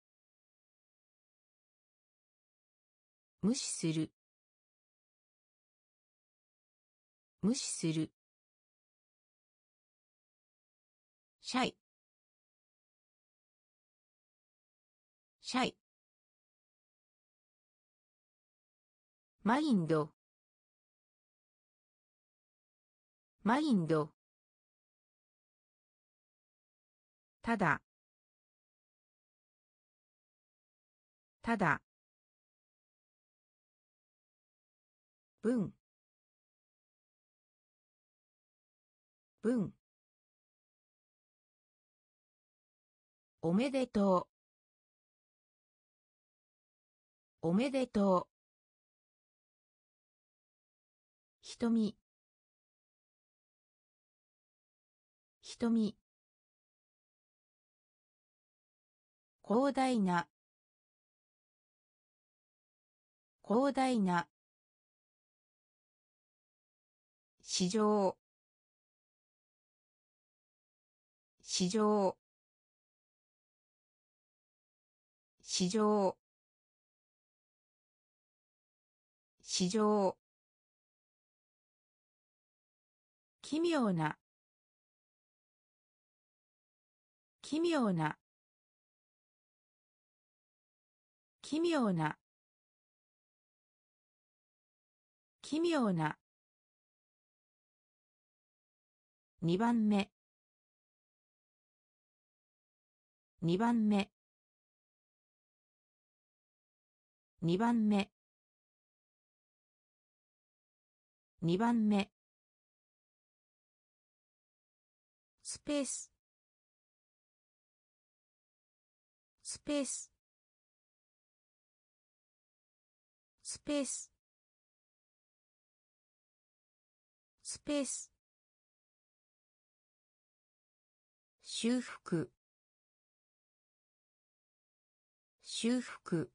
A: 無視する無視するシャイシャイマインドマインドただただ文文おめでとうおめでとう瞳瞳広大な広大な市場市場市場市場奇妙な奇妙な奇妙な奇妙な2番目2番目2番目2番目スペーススペーススペーススペース修復修復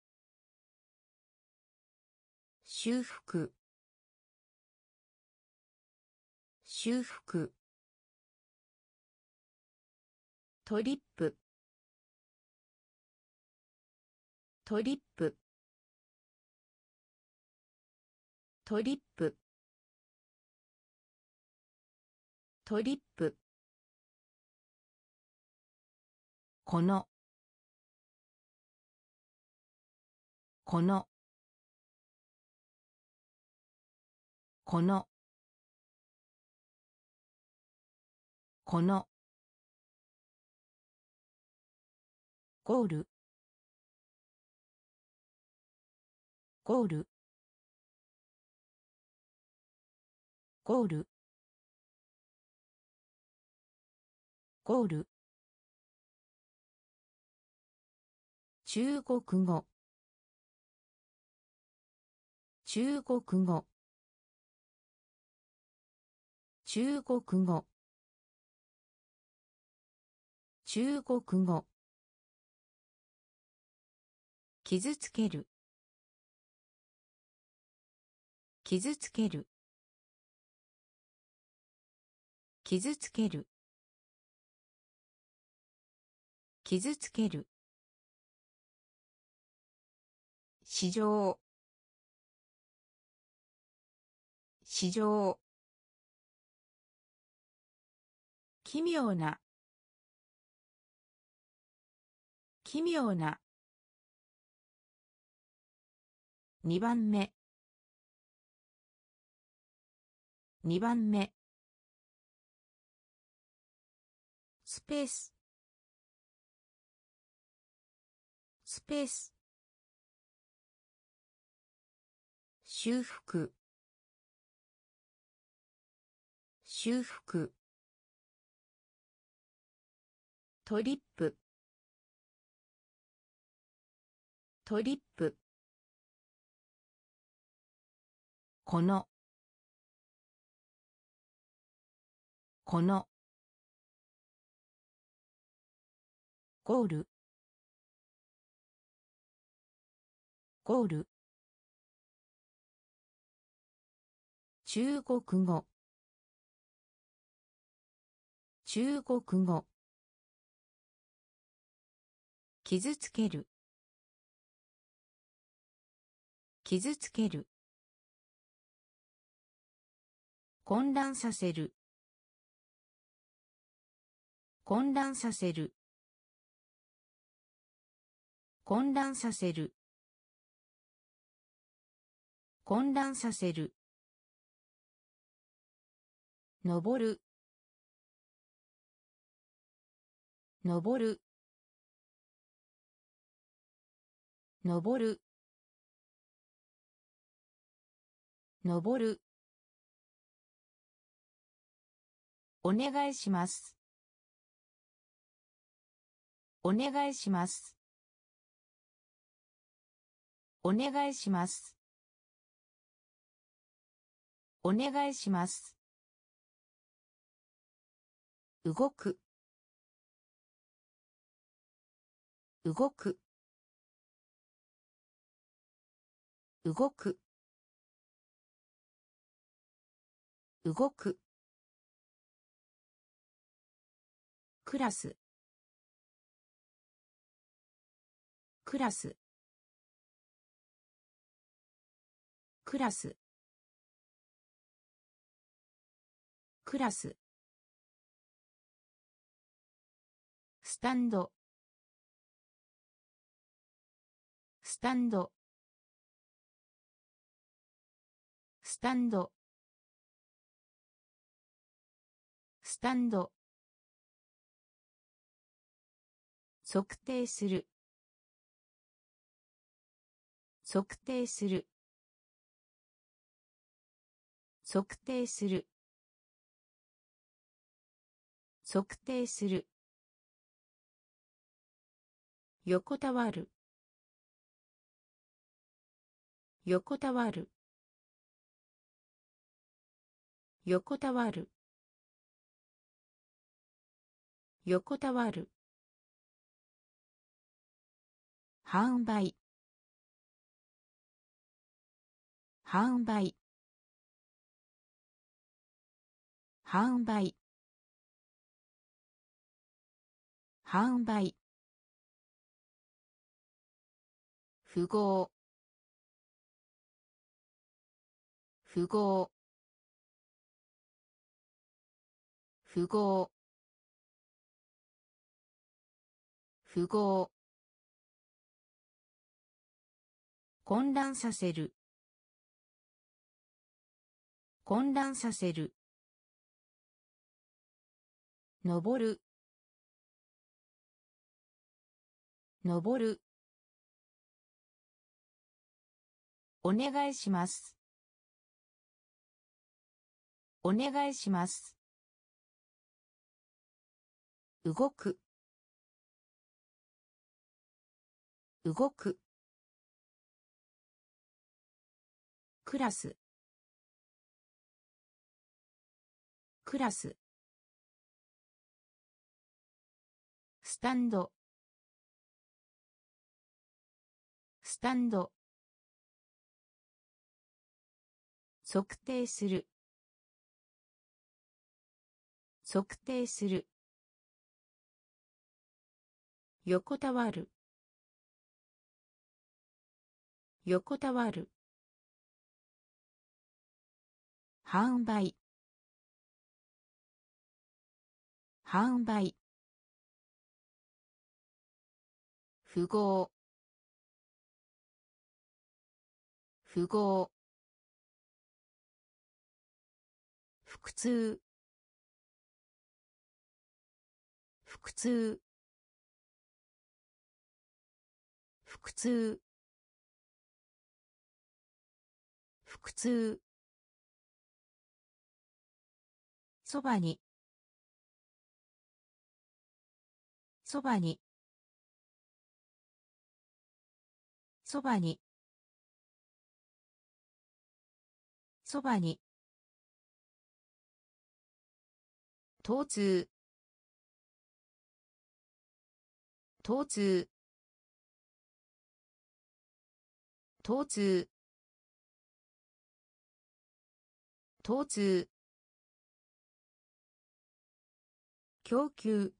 A: 修復修復トリップトリップトリップトリップこのこのこのこのゴールゴールゴールゴール中国語中国語中国語中国語傷つける傷つける傷つける傷つける市場市場奇妙な奇妙な2番目2番目スペーススペース修復修復トリップトリップこのこのゴールゴール中国語中国語傷つける傷つける混乱させる混乱させる混乱させる混乱させる登る登る登る登るお願いしますお願いしますお願いしますお願いします動く動く動く動くクラスクラスクラスクラススタンドスタンドスタンドスタンド測定する測定する測定する測定する横たわる横たわる横たわる横たわる販売販売販売販売符号符号符号符号混乱させる混乱させる登る登るお願いしますお願いします動く動くクラスクラススタンドスタンド測定する測定する横たわる横たわる販売販売符号符号腹痛腹痛腹痛腹痛そばにそばにそばにそばに疼痛疼痛疼痛疼痛供給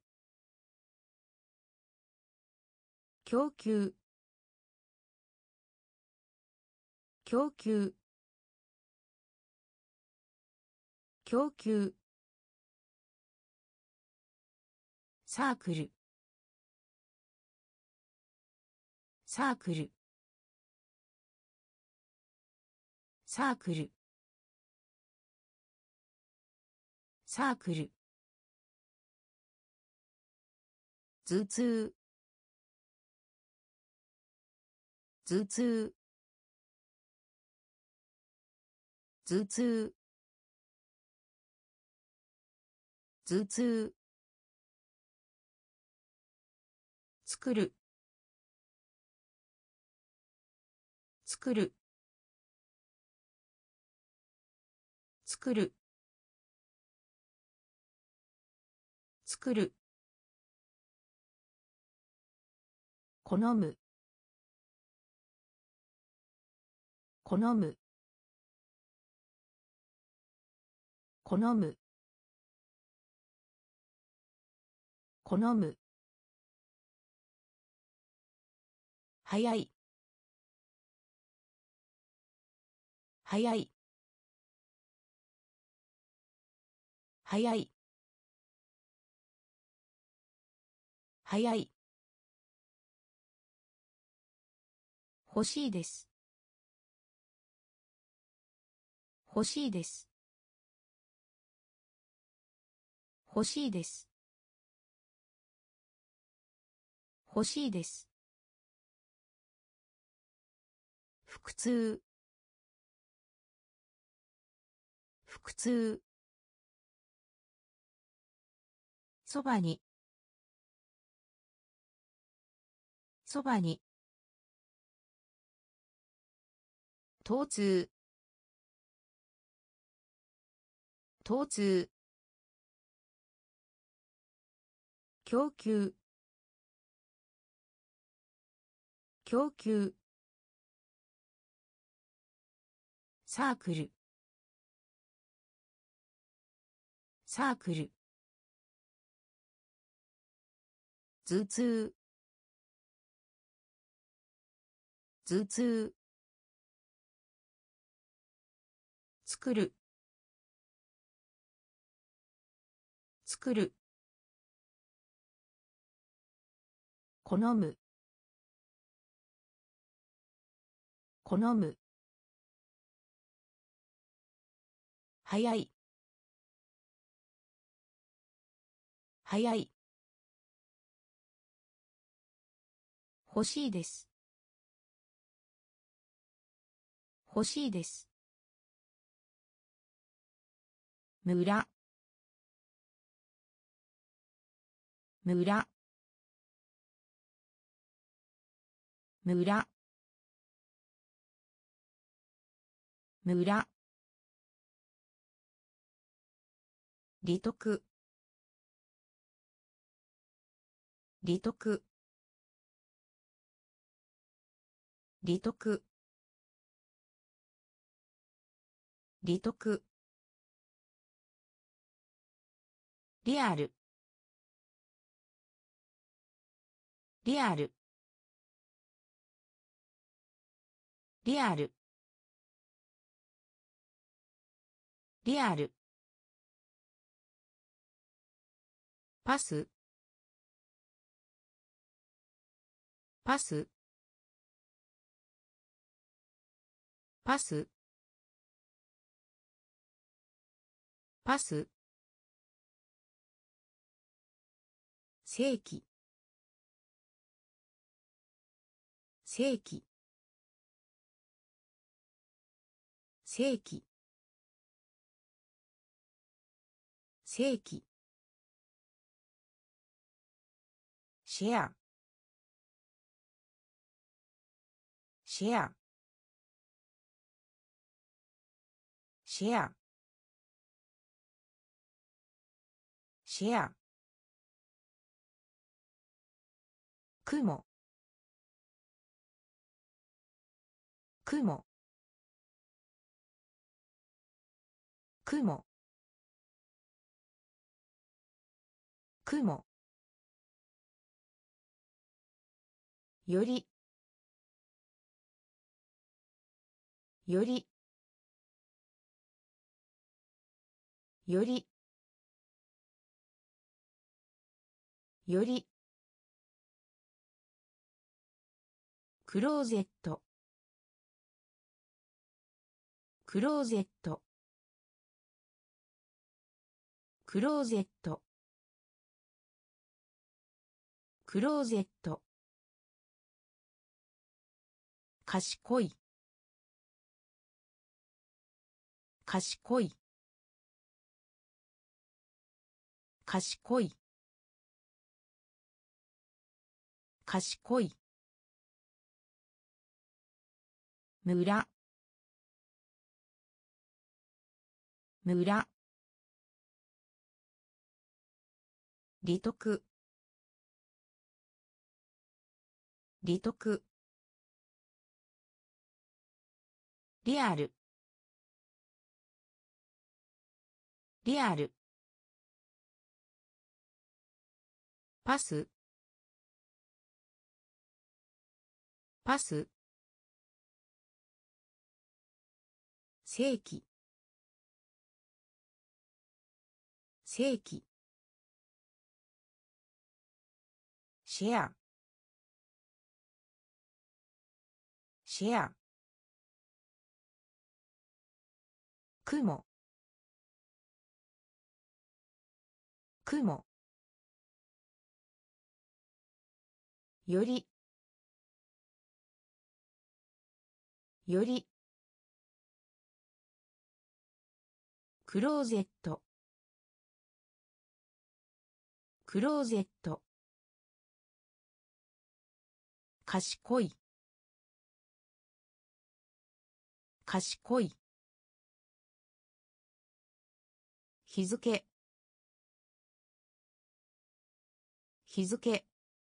A: 供給供給供給サークルサークルサークルサークル頭痛頭痛頭痛頭痛作る作る作る作る好む好む好む好む早い早い早い早い欲しいです欲しいです欲しいです欲しいです腹痛腹痛そばにそばに疼痛疼痛供給供給サークルサークル頭痛頭痛作る作る好む好む早い早い欲しいです欲しいです村村村村、利得、利得、利得、利得、リアル、リアル、リアル、リアル、パス、パス、パス、パス、正規、正規、正規、正規、シェア、シェア、シェア、シェア、雲、雲、雲、雲、より、より、より、より、クローゼット、クローゼット、クローゼット、クローゼット、賢い、賢い、賢い、賢い、村、村、利得、利得、リアル、リアル、パス、パス、正規、正規、シェア、シェア、雲、雲、より、より、クローゼット、クローゼット、賢い、賢い、日付、日付、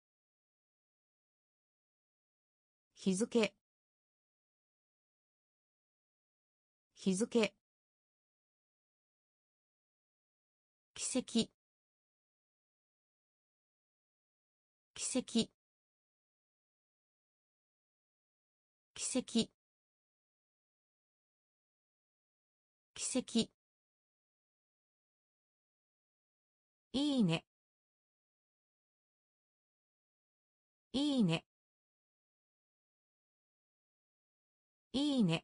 A: 日付、日付、奇跡、奇跡、奇跡、奇跡、いいね、いいね、いいね、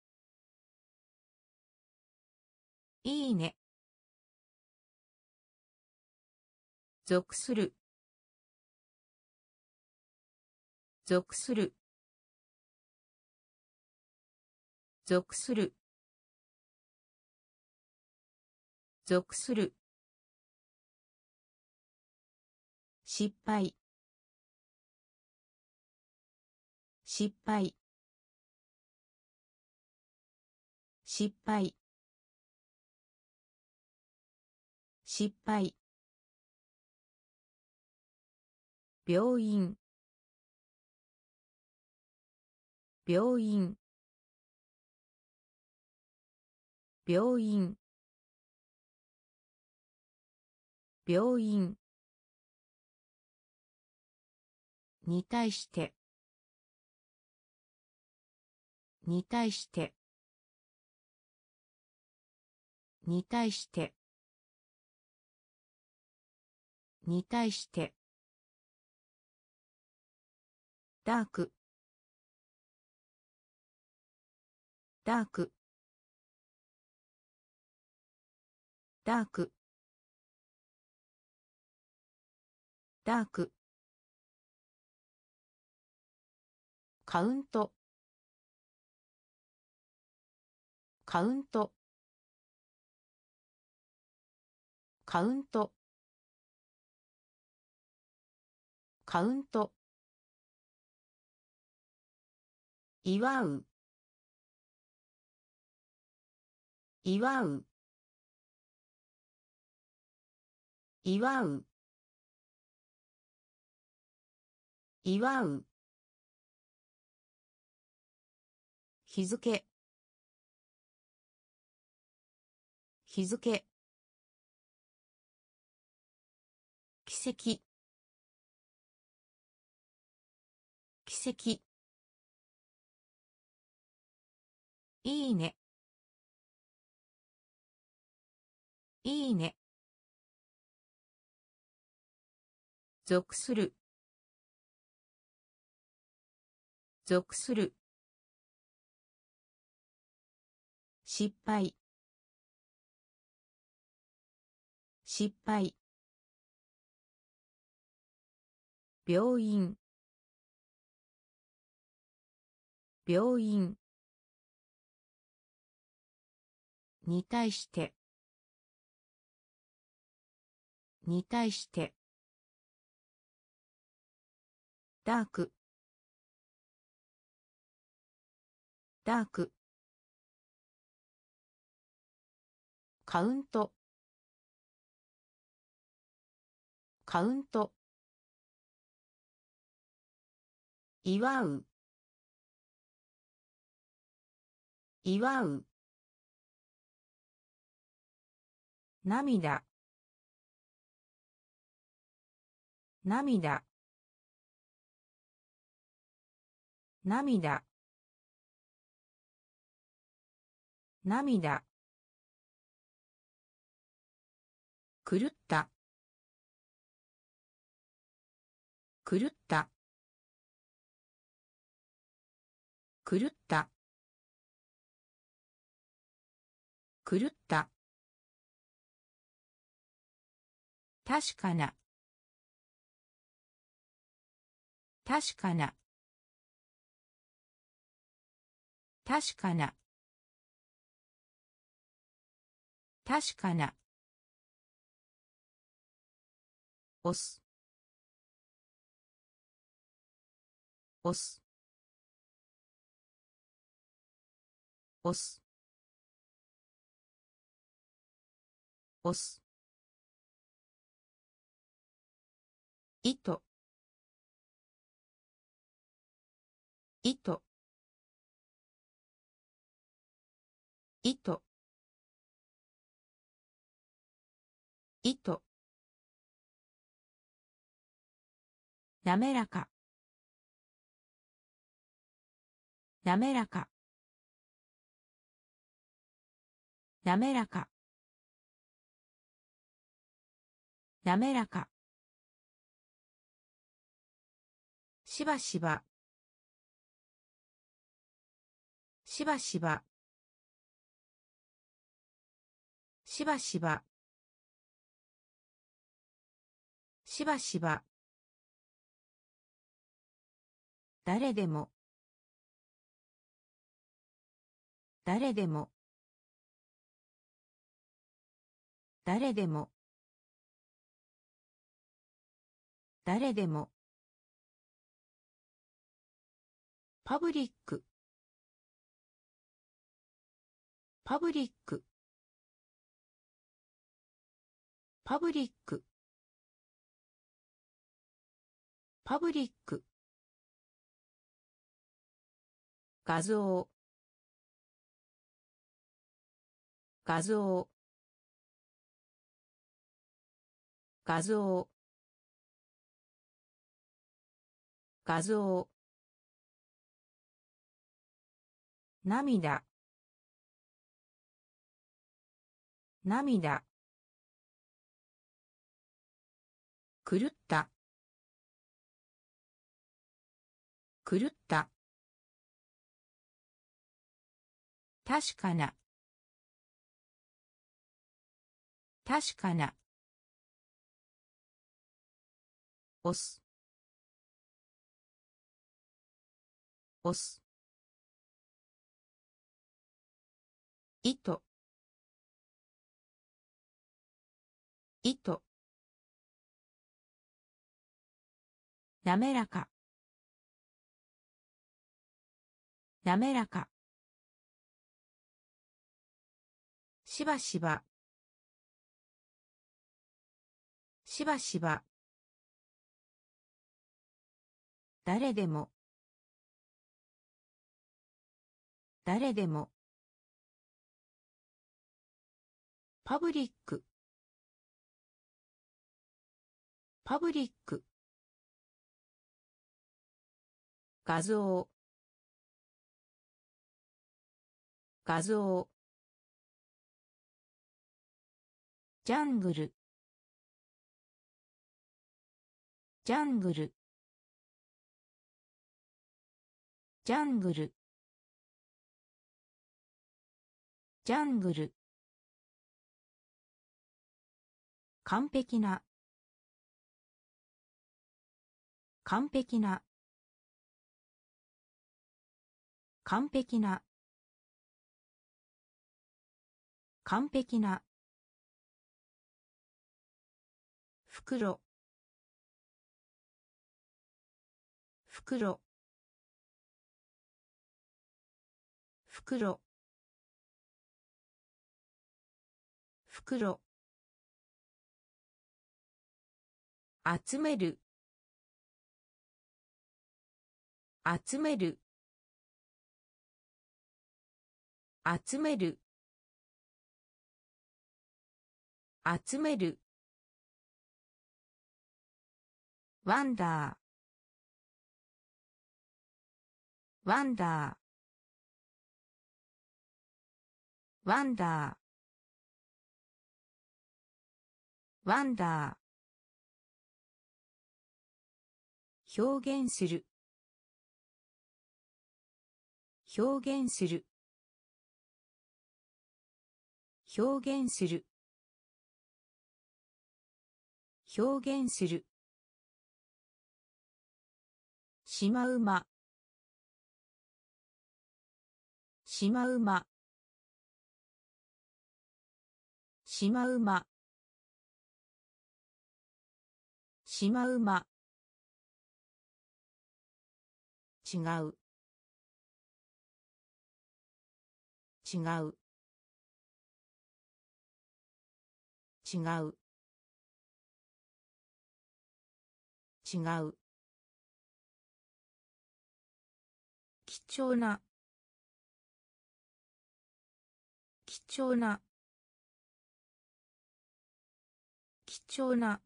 A: いいね、属する、属する、属する、属する、失敗、失敗、 失敗失敗病院病院病院病院に対してに対してに対してに対してダークダークダークダークカウントカウントカウントカウント祝う祝う祝う祝う日付日付奇跡奇跡いいねいいね属する属する失敗失敗病院病院に対してに対してダークダークカウントカウント祝う祝う涙涙涙涙狂った狂った狂った狂った確かな確かな確かな確かな押す押す押す押す糸糸糸糸滑らか滑らか滑らか滑らかしばしばしばしばしばしばしばしば誰でも誰でも誰でも誰でもパブリックパブリックパブリックパブリック画像画像画像画像涙涙狂った狂った確かな確かな押す押す糸糸滑らか滑らかしばしばしばしば誰でも誰でもパブリックパブリック画像画像ジャングルジャングルジャングルジャングル完璧な完璧な完璧な完璧な袋袋袋袋集める集める集める集めるワンダーワンダーワンダーワンダー表現する表現する表現する表現するしまうましまうましまうましまうま違う違う違う違う貴重な貴重な貴重な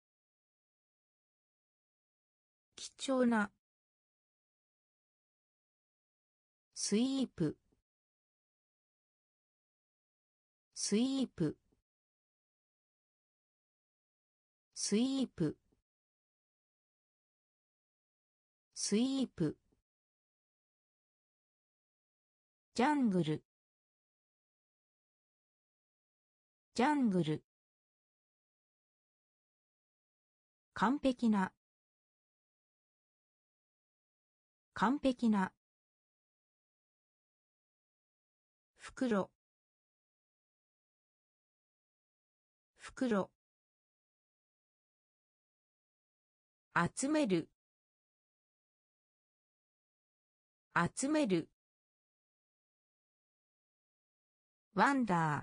A: 貴重なスイープスイープスイープスイープジャングルジャングル完璧な完璧な袋袋集める集めるワンダー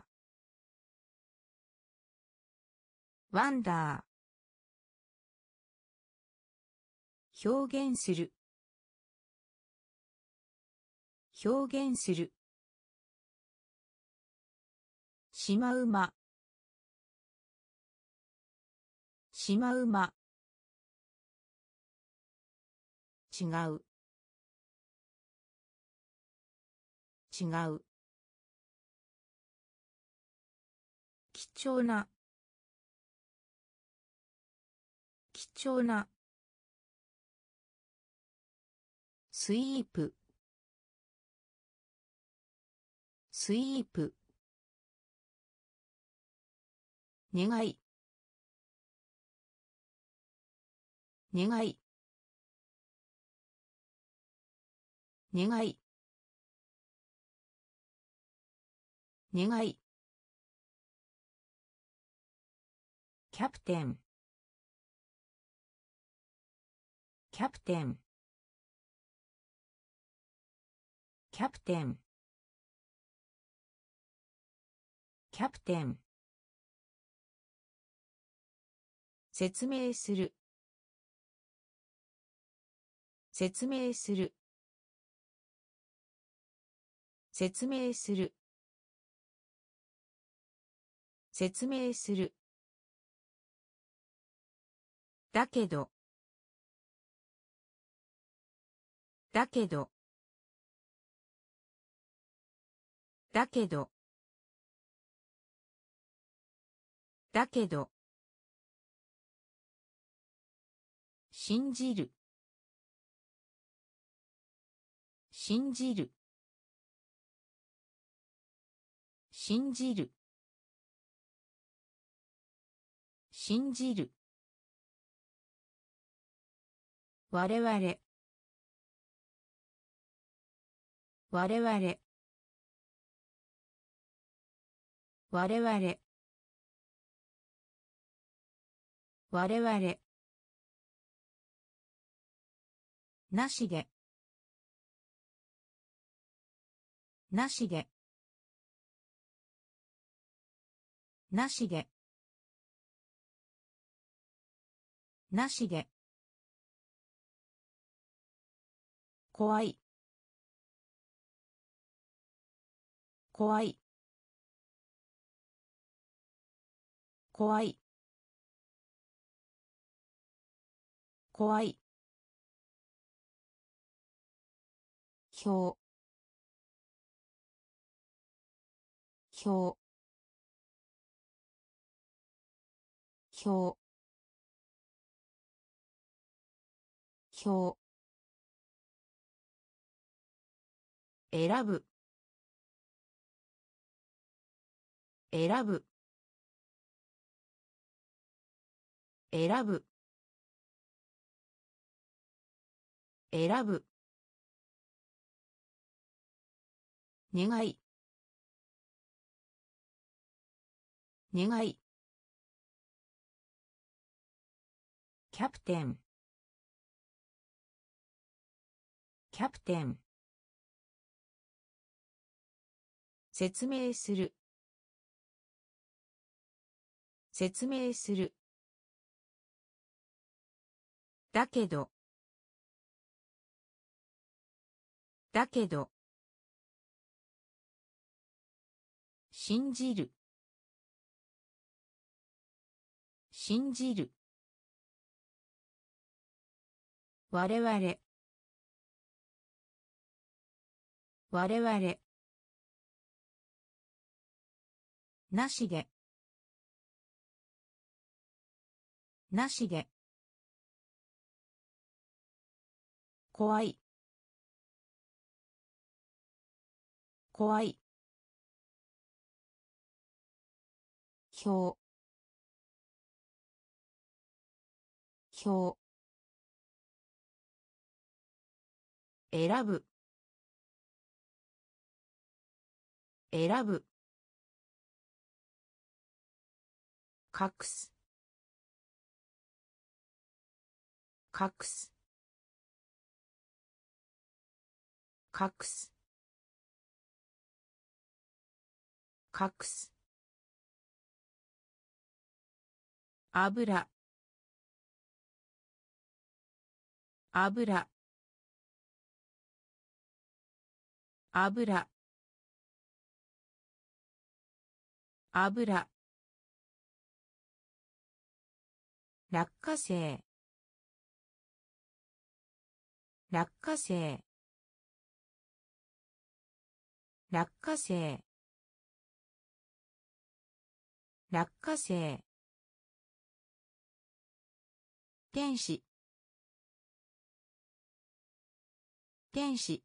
A: ワンダー表現する表現するシマウマシマウマ違う違う貴重な貴重なスイープスイープ願い願い願い願いキャプテンキャプテンキャプテンキャプテン説明する説明する説明する説明するだけどだけどだけどだけど信じる信じる信じる信じる我々我々我々我々なしでなしでなしでなしで怖い怖い怖い怖い表表表表選ぶ選ぶ選ぶ選ぶ願い願いキャプテンキャプテン説明する説明するだけどだけど信じる信じる我々我々なしでなしで怖い怖い表表選ぶ選ぶ隠す隠す隠す隠す油油油油落花生落花生落花生落花生天使天使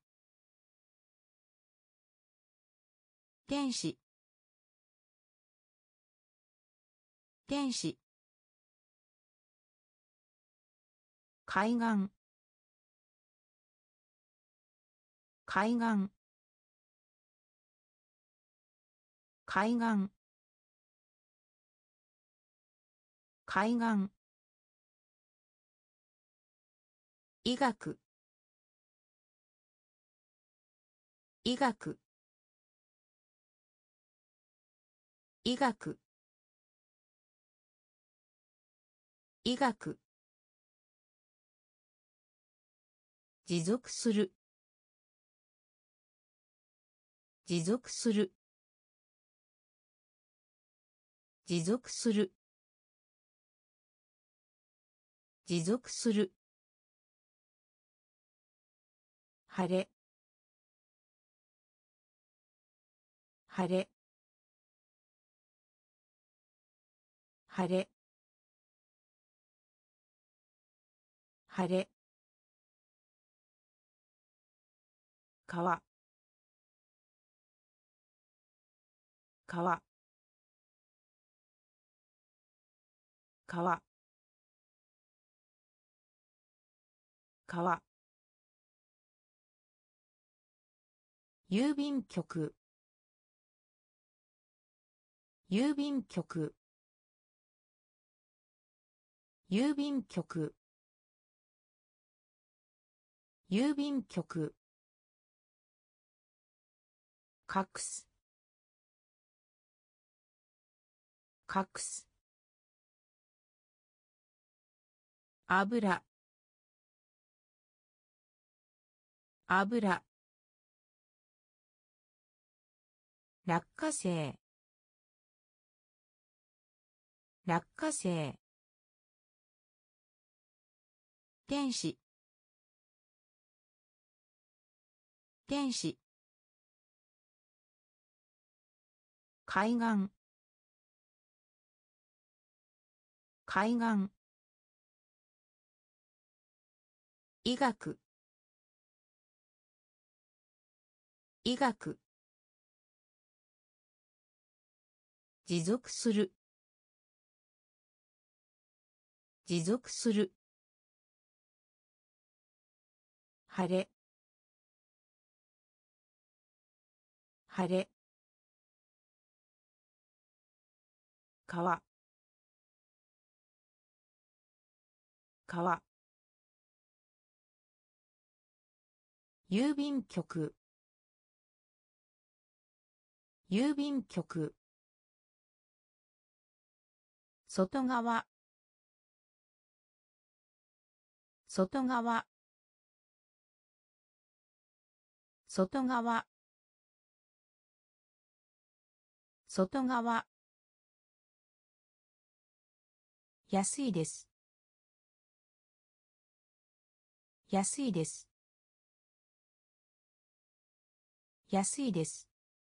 A: 天使天使海岸海岸海岸海岸医学医学医学医学持続する持続する持続する持続する晴れ晴れ晴れ晴れ川川川川郵便局郵便局郵便局郵便局隠す隠す油油落花生落花生天使天使海岸海岸医学医学持続する持続する晴れ晴れ川川郵便局郵便局外側外側外側外側安いです安いです安いです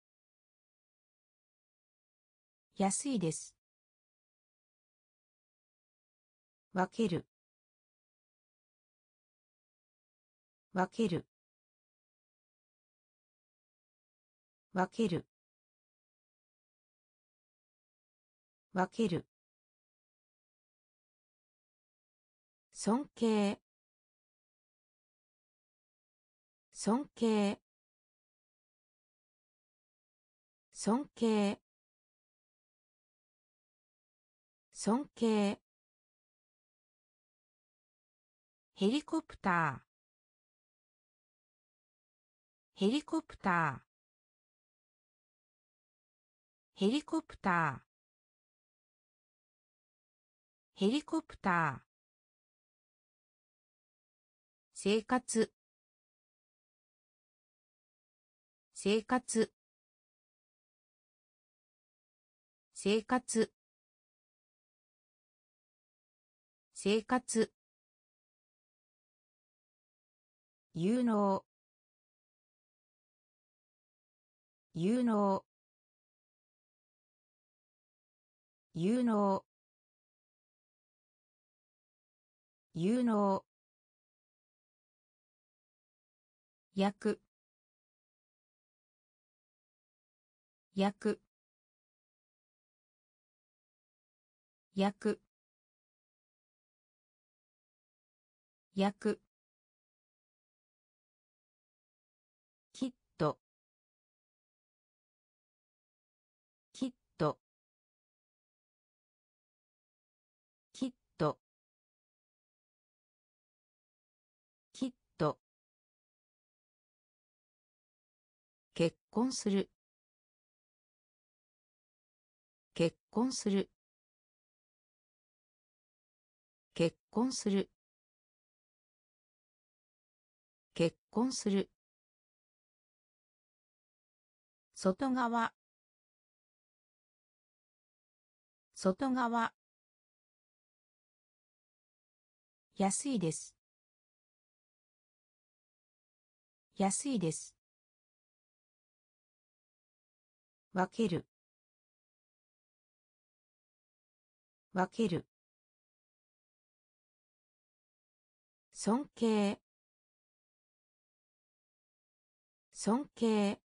A: 安いです分ける分ける分ける分ける尊敬尊敬尊敬尊敬ヘリコプターヘリコプターヘリコプター、ヘリコプター。生活、生活、生活、生活。有能、有能、有能、有能。焼く、焼く、焼く、焼く。きっと、きっと、きっと、きっと。結婚する、結婚する、結婚する、結婚する。外側、外側。安いです、安いです。分ける、分ける。尊敬、尊敬。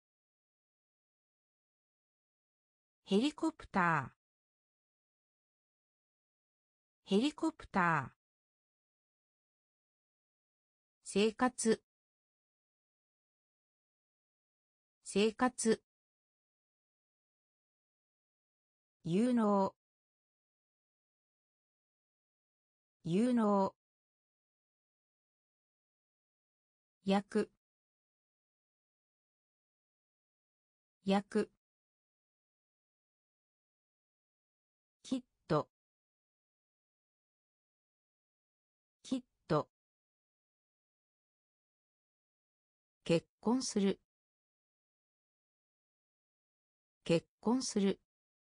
A: ヘリコプター、ヘリコプター。生活、生活。有能、有能。焼く、焼く。きっと、きっと。結婚する、結婚する。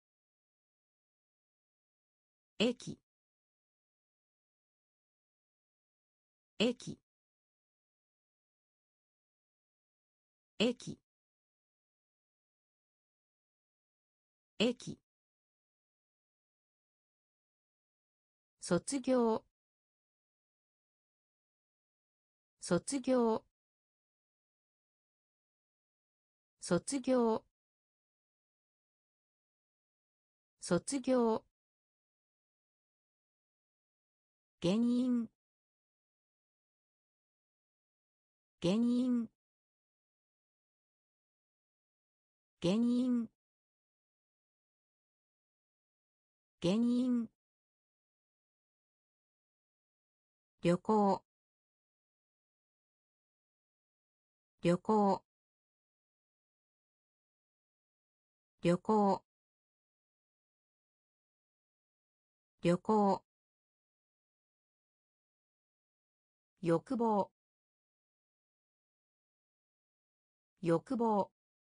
A: 駅、駅、駅、駅。卒業、卒業、卒業、卒業。原因、原因、原因、原因。旅行、旅行、旅行、旅行。欲望、欲望、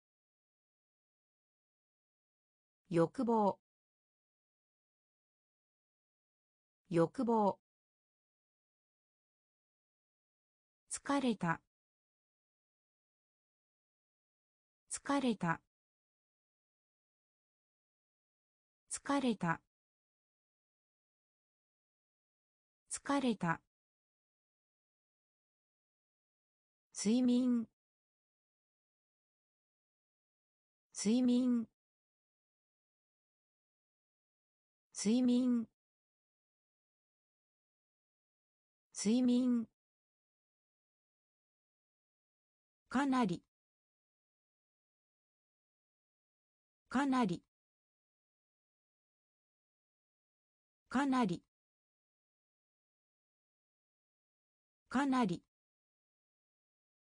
A: 欲望、欲望。疲れた、疲れた、疲れた、疲れた。睡眠、睡眠、睡眠、睡眠。かなり、かなり、かなり、かなり。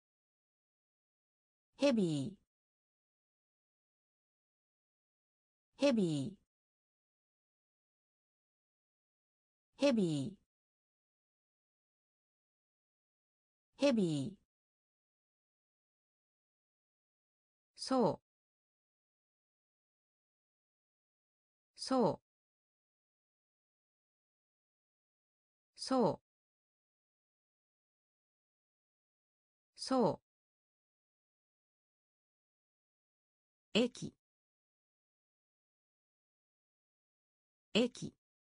A: ヘビー、 ヘビーヘビーヘビーそうそうそうそう駅駅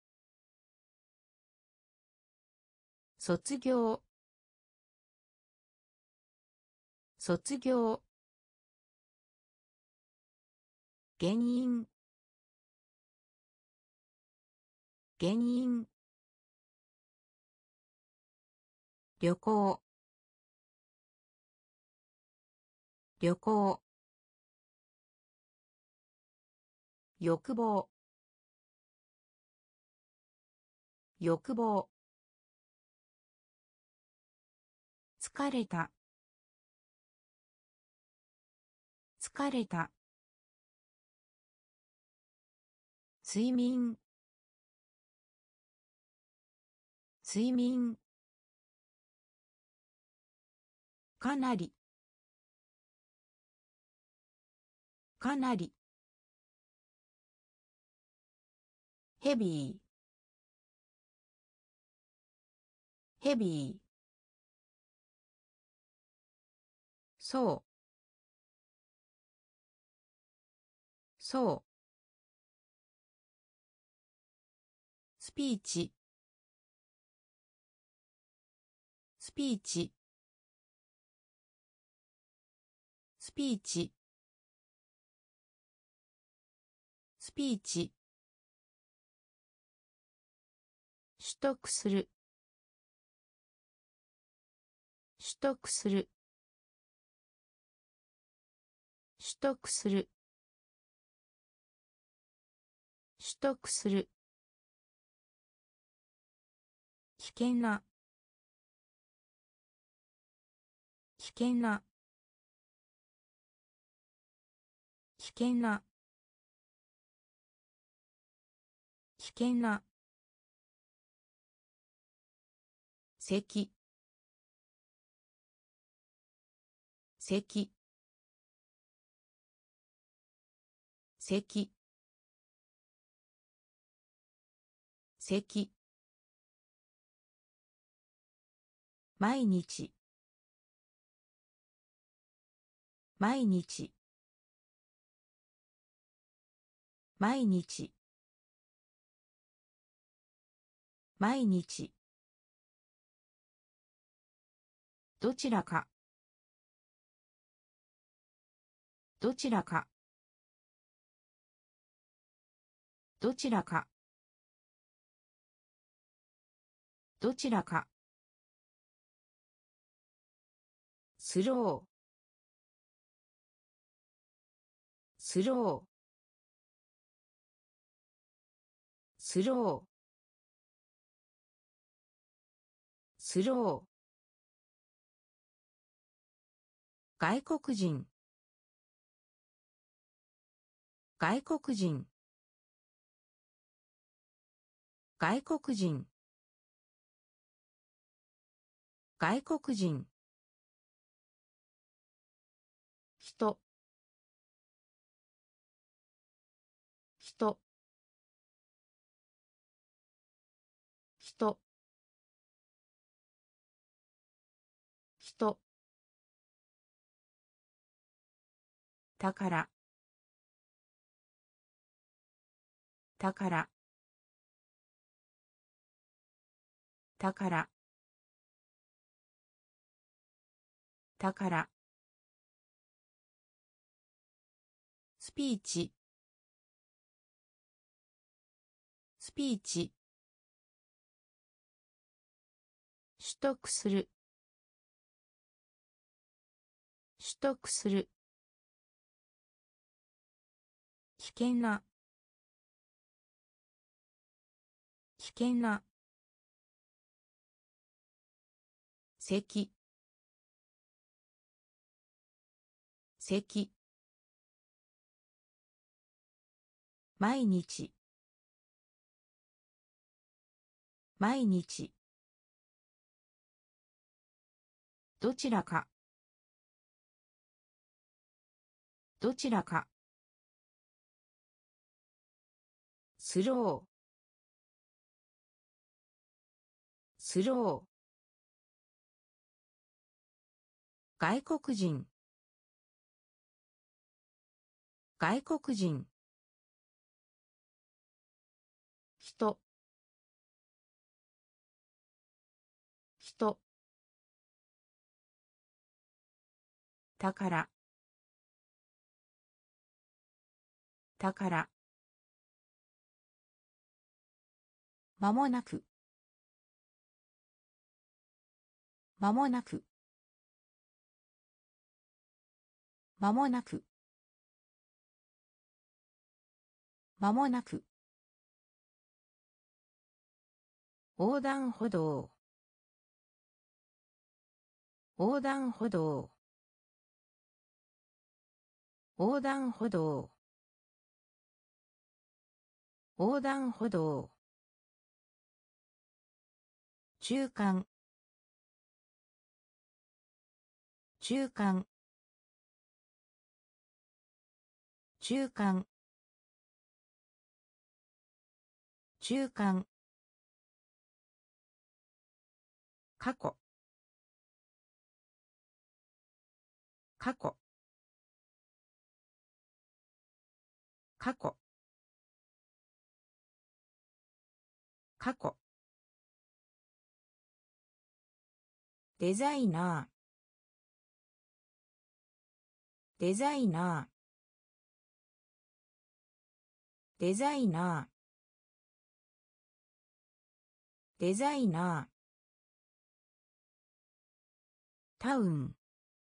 A: 卒業卒業原因原因旅行旅行欲望欲望疲れた疲れた睡眠睡眠かなりかなりヘビーヘビーそうそうスピーチスピーチスピーチスピーチ取得する取得する取得する取得する危険な危険な危険な危険な咳咳咳咳毎日毎日毎日毎日どちらかどちらかどちらかどちらかスロースロースロースロー外国人外国人外国人外国人人人人人宝宝宝宝スピーチスピーチ取得する取得する危険な危険な咳咳毎日毎日どちらかどちらかスロースロー外国人外国人人人宝宝間もなく間もなく間もなく間もなく横断歩道横断歩道横断歩道横断歩道中間中間中間中間過去過去過去過去デザイナーデザイナーデザイナーデザイナータウン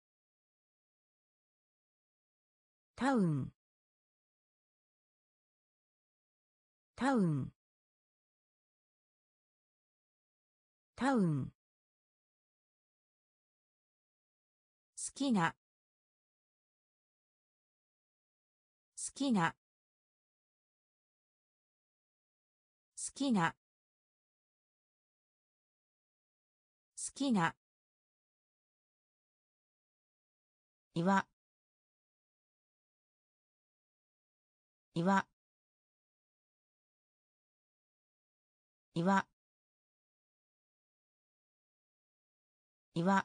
A: タウンタウンタウン好きな好きな好きな好きな岩岩岩岩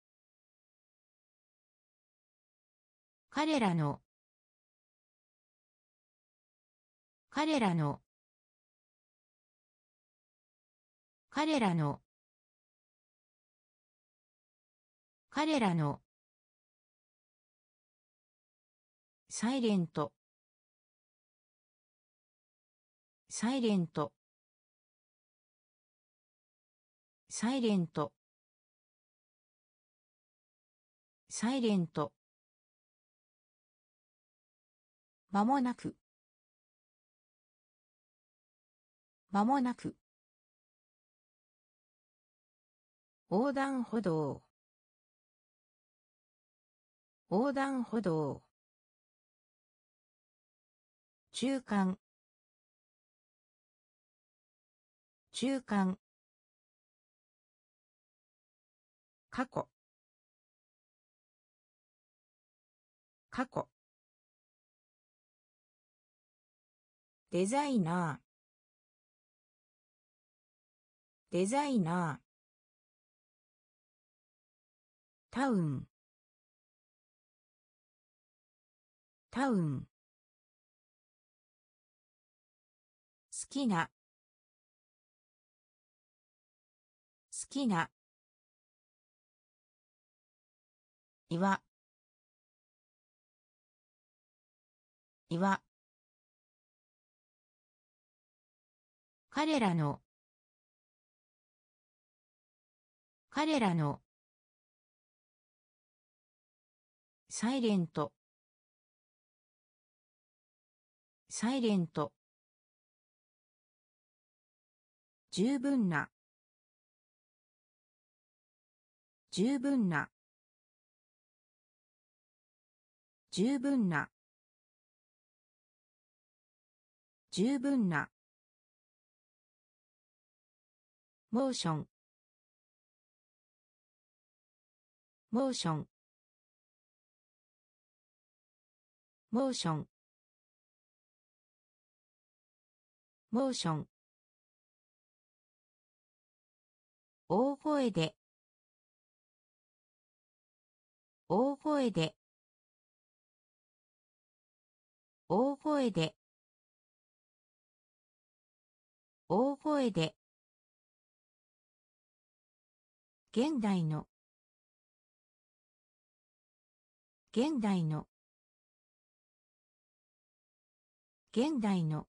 A: 彼らの彼らの彼らの彼らのサイレントサイレントサイレントサイレント間もなく間もなく横断歩道横断歩道中間中間過去過去デザイナーデザイナータウンタウン好きな好きな岩岩彼らの彼らのサイレントサイレント十分な十分な十分な十分なモーションモーションモーションモーション大声で大声で大声で大声で現代の現代の現代の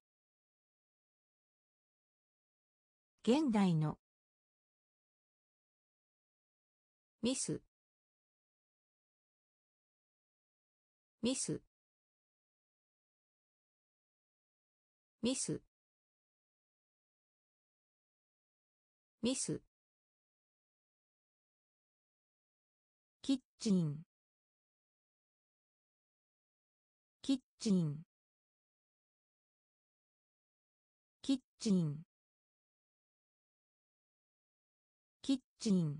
A: 現代のミスミスミスミスキッチンキッチンキッチンキッチン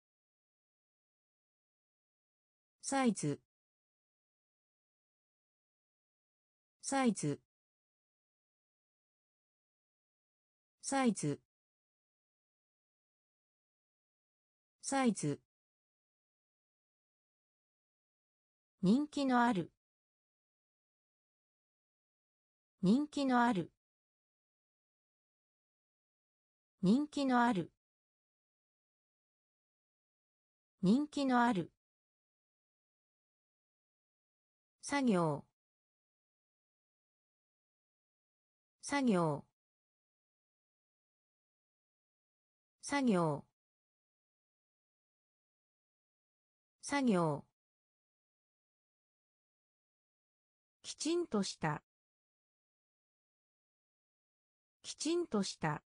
A: サイズサイズサイズサイズ人気のある人気のある人気のある人気のある作業作業作業作業きちんとしたきちんとした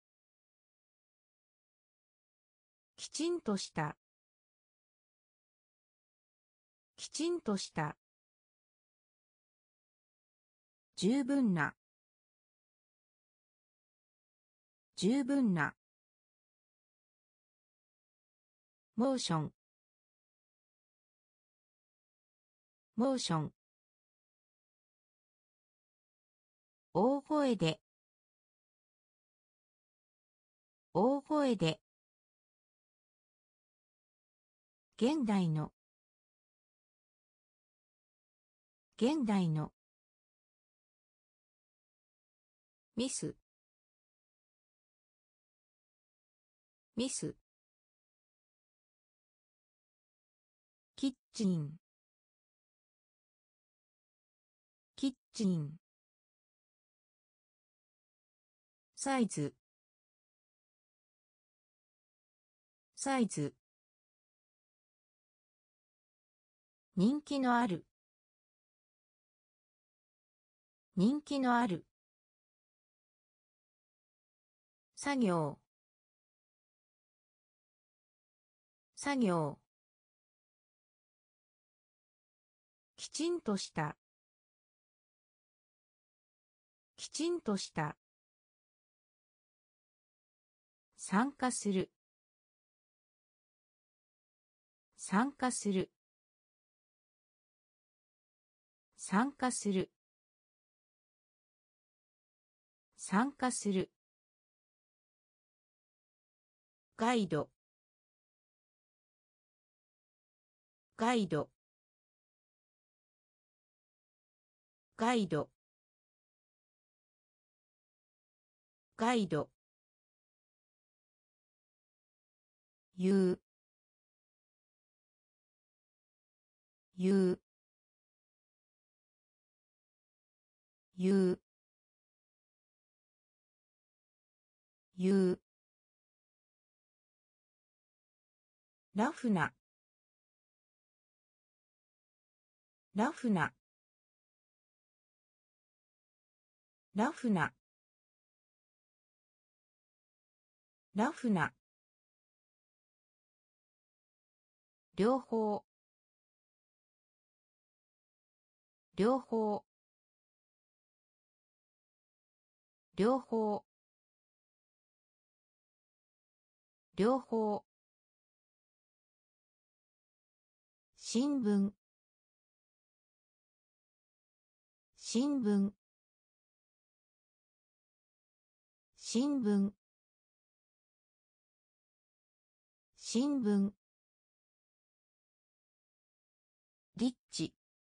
A: きちんとしたきちんとした十分な十分なモーションモーション大声で大声で現代の現代のミスミスキッチンキッチンサイズサイズ人気のある人気のある作業作業きちんとしたきちんとした参加する参加する参加する参加するガイドガイドガイドガイド言う言う言う言うラフなラフなラフなラフな両方両方両方両方新聞新聞新聞新聞リッチ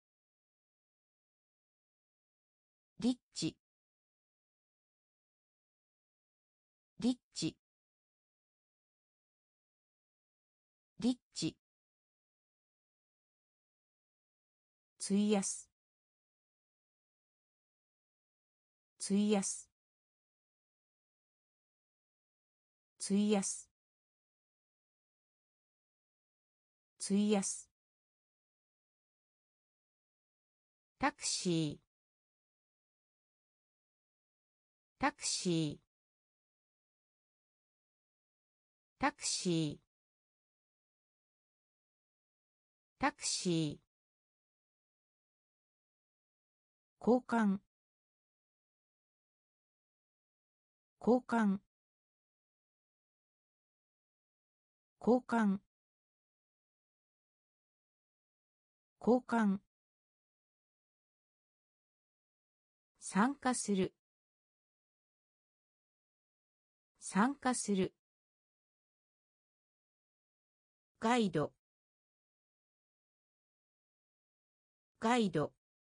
A: リッチリッチリッチ費やす費やす費やす費やすタクシータクシータクシータクシー交換交換交換交換参加する参加するガイドガイド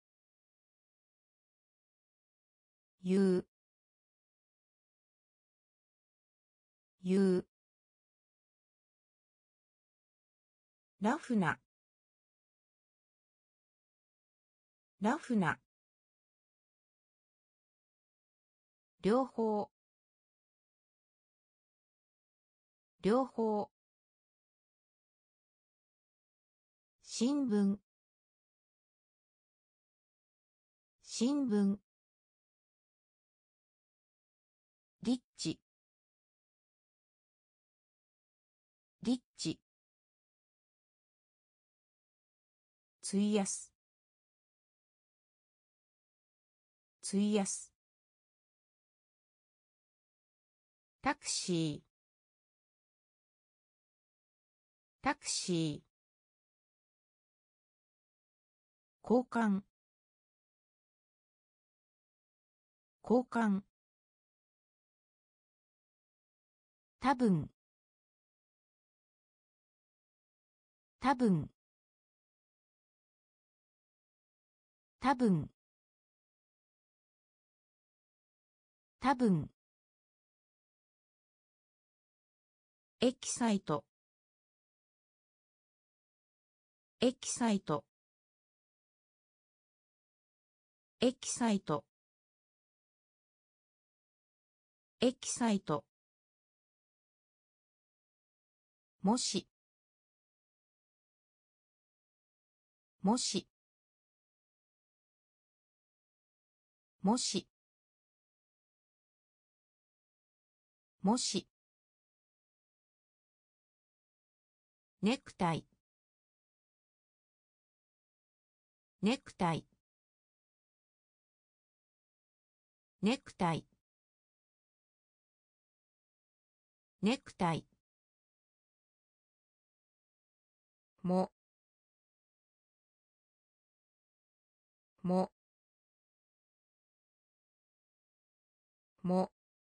A: 言う言うラフなラフな両方両方新聞新聞リッチリッチ費やす費やすタクシータクシー交換交換多分多分多分多分エキサイトエキサイトエキサイトエキサイトもしもしもしもしネクタイネクタイネクタイネクタイももも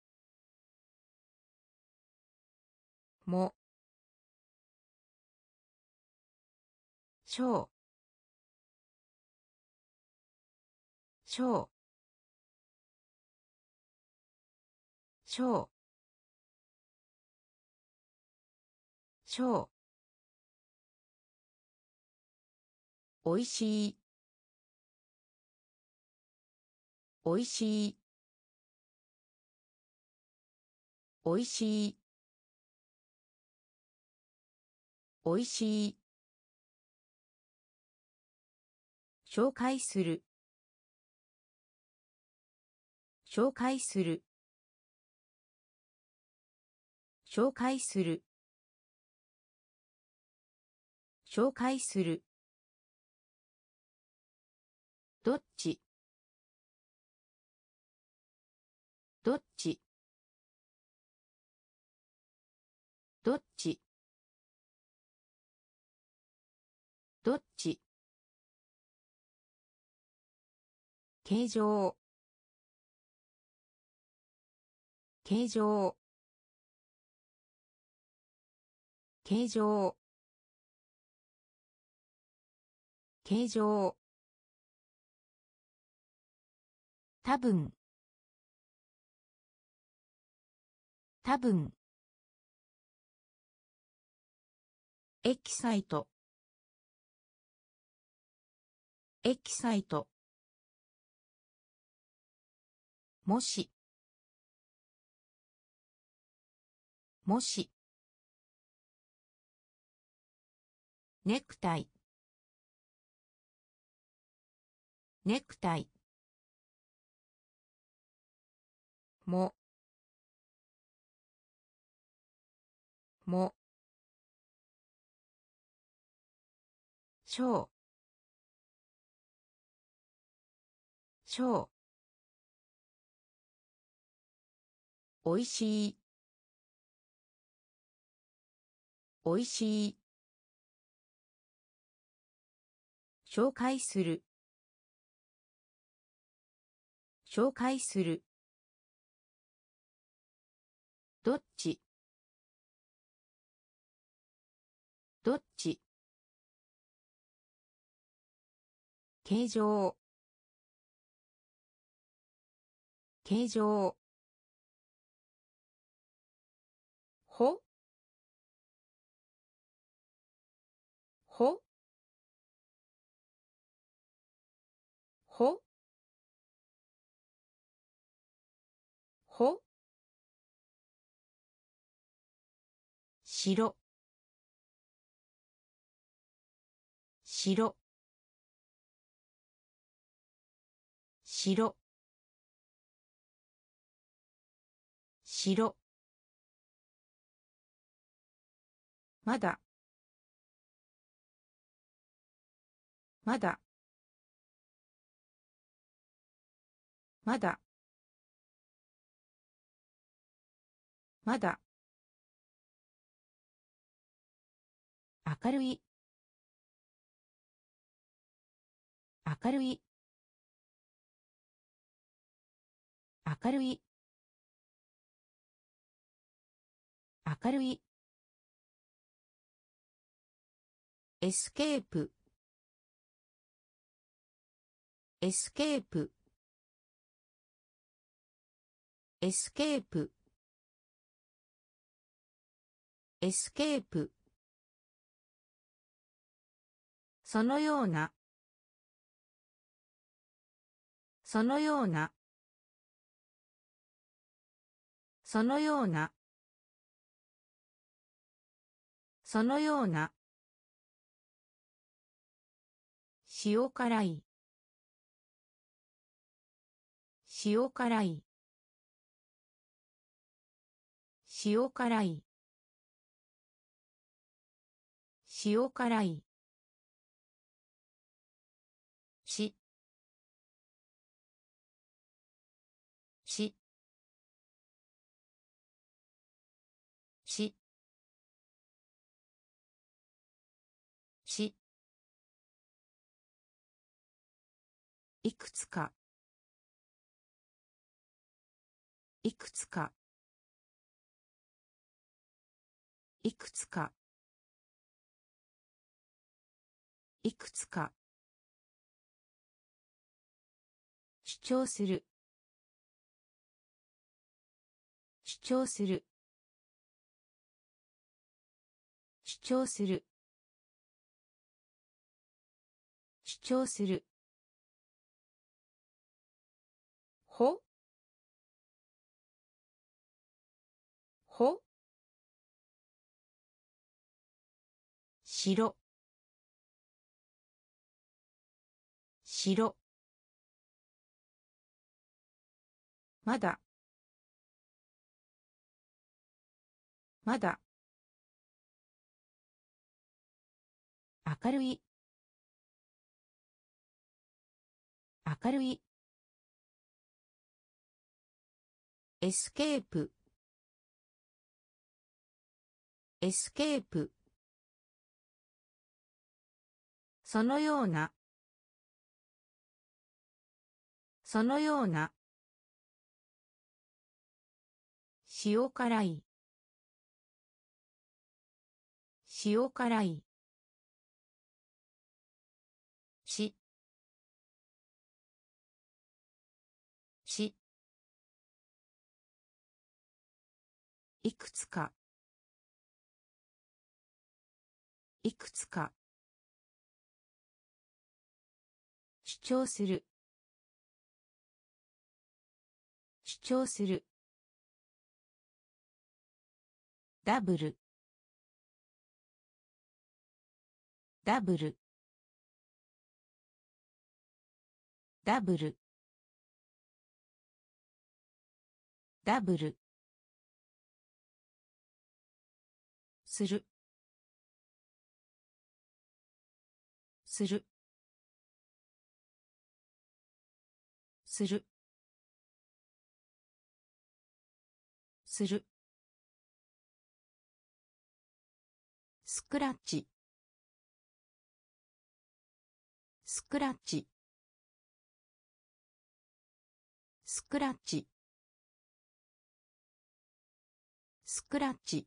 A: もショーショーショーショーおいしいおいしいおいしいおいしい紹介する紹介する紹介する紹介するどっちどっちどっちどっち形状形状形状形状多分多分エキサイトエキサイトもしもしネクタイネクタイももしょうしょうおいしいおいしい紹介する紹介するどっちどっち形状形状ほほほほ白白白白まだまだまだまだ明るい明るい明るい明るいエスケープエスケープエスケープエスケープそのようなそのようなそのようなそのような塩辛い塩辛い塩辛い塩辛いししししいくつかいくつかいくつかいくつか主張する主張する主張する主張するほほ白白まだまだ明るい明るいエスケープエスケープそのようなそのような塩辛い塩辛いししいくつかいくつか主張する主張するダブルダブルダブルダブルするするするするスクラッチスクラッチスクラッチスクラッチ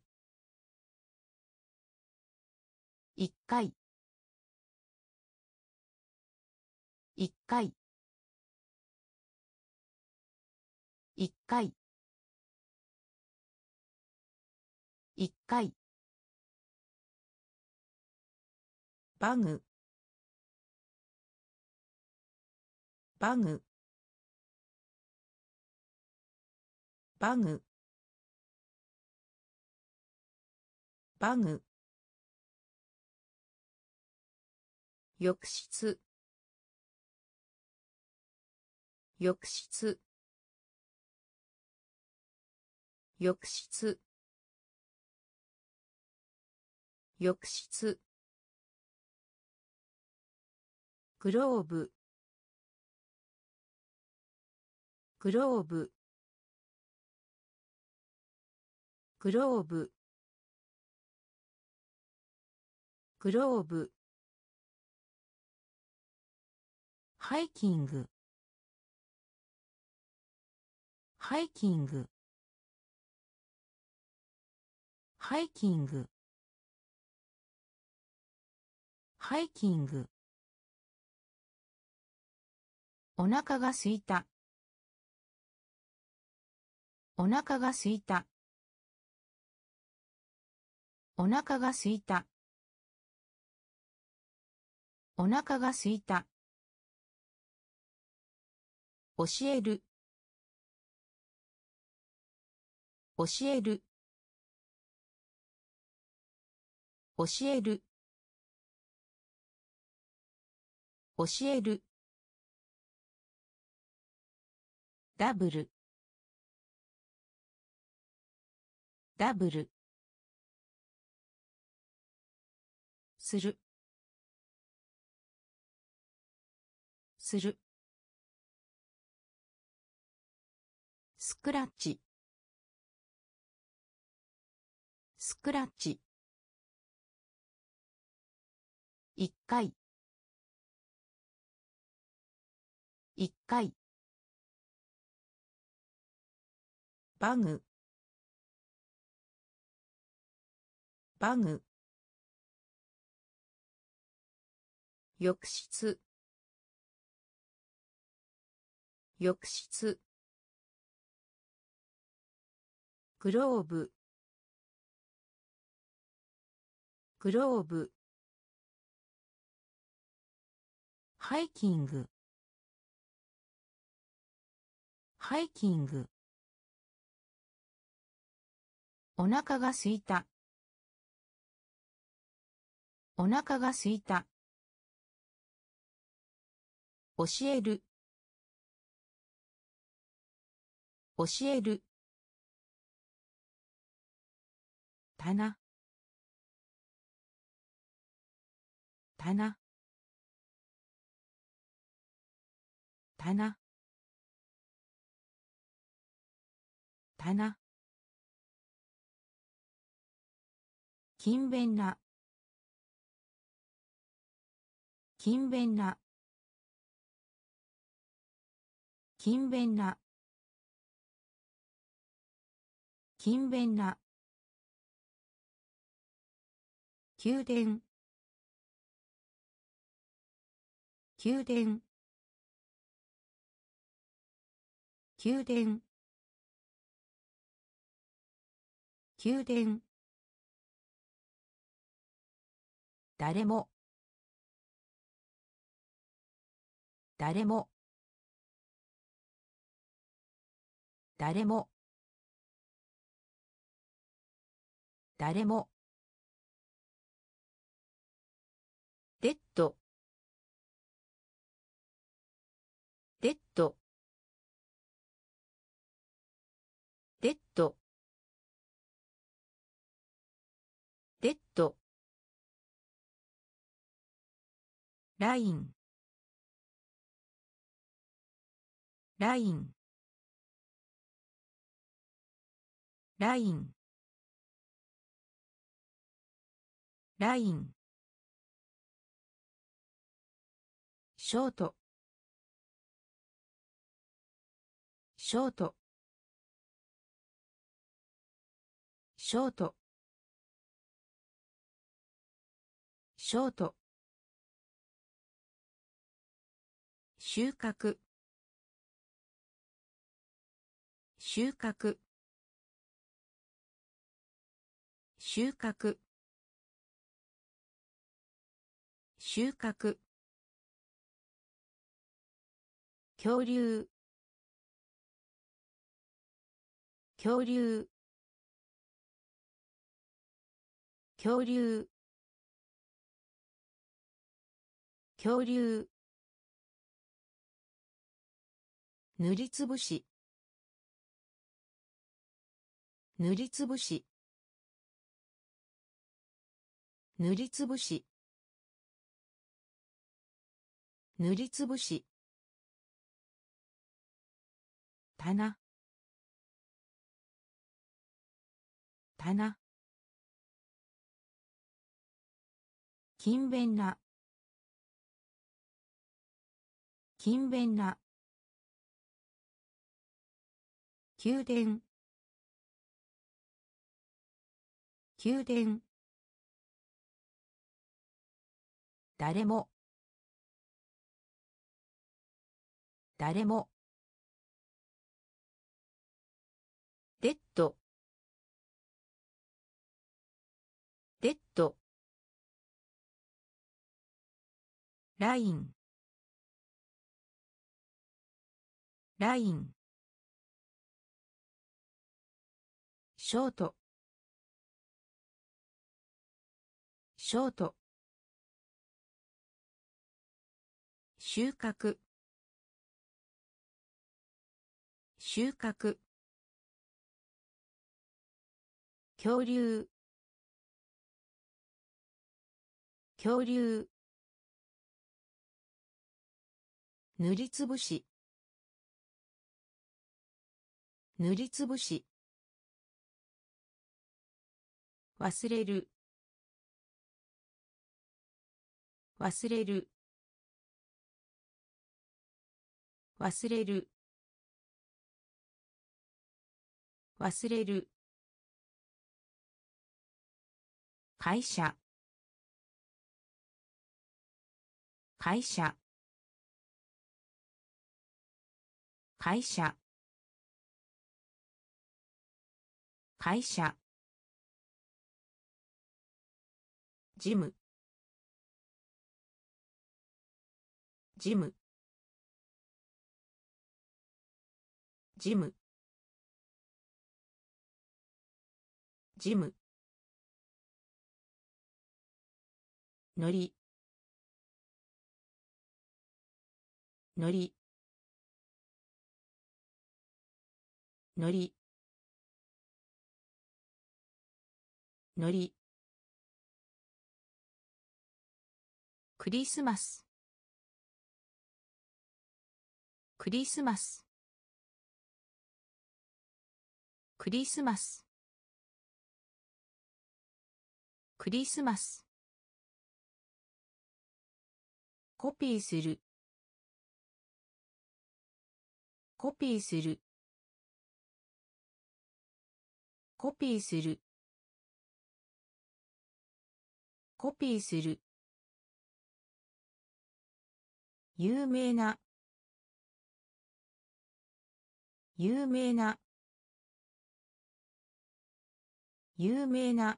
A: 一回一回一回一回バグバグバグバグ浴室浴室浴室浴室グローブグローブグローブグローブハイキングハイキングハイキングハイキングお腹がすいたお腹がすいたお腹がすいたお腹がすいた教える教える教える教えるダブルダブルするするスクラッチスクラッチ一回一回バグバグ浴室浴室グローブグローブハイキングハイキングお腹がすいたお腹がすいた教える教える棚棚棚棚、勤勉な、勤勉な、勤勉な、勤勉な、宮殿、宮殿、宮殿、宮殿、誰も、誰も、誰も、誰も、デッド、デッド、デッド、デッド、ライン、ライン、ライン、ライン、ショート、ショート、ショート、ショート、収穫、収穫、収穫、収穫、恐竜、恐竜、恐竜、恐竜、塗りつぶし、塗りつぶし、塗りつぶし、塗りつぶし、棚、棚、勤勉な、勤勉な、宮殿、宮殿、誰も、誰も、デッド、デッド、ライン、ライン、ショート、ショート、収穫、収穫、恐竜、恐竜、塗りつぶし、塗りつぶし、忘れる、忘れる、忘れる、忘れる、会社、会社、会社、会社、ジム、ジム、ジム、ジム、のり、のり、のり、のり、クリスマス、クリスマス、 クリスマスクリスマスコピーするコピーするコピーするコピーする有名な有名な有名な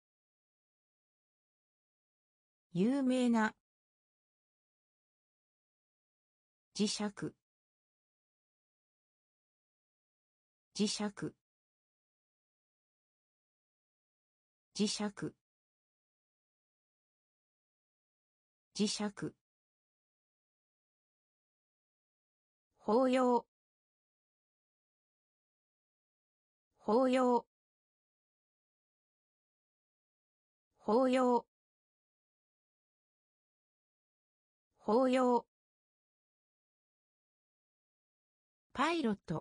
A: 有名な磁石磁石磁石磁石法要法要法要法要パイロット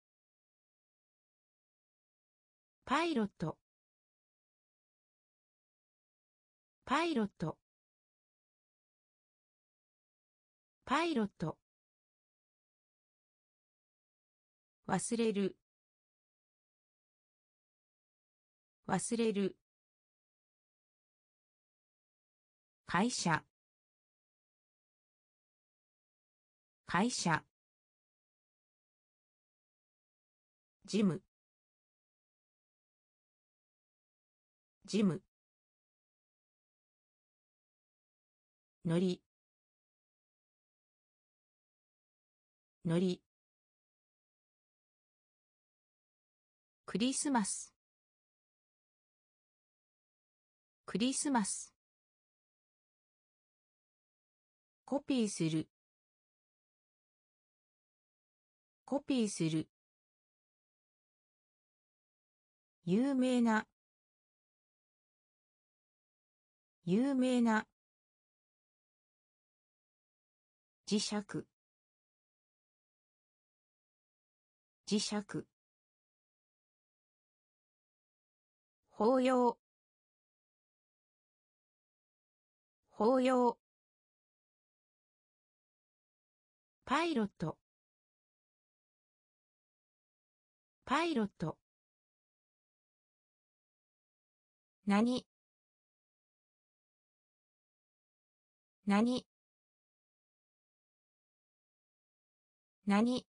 A: パイロットパイロットパイロット忘れる忘れる会社会社ジムジムのりのりクリスマスクリスマスコピーするコピーする有名な有名な磁石磁石法要法要パイロットパイロット何何何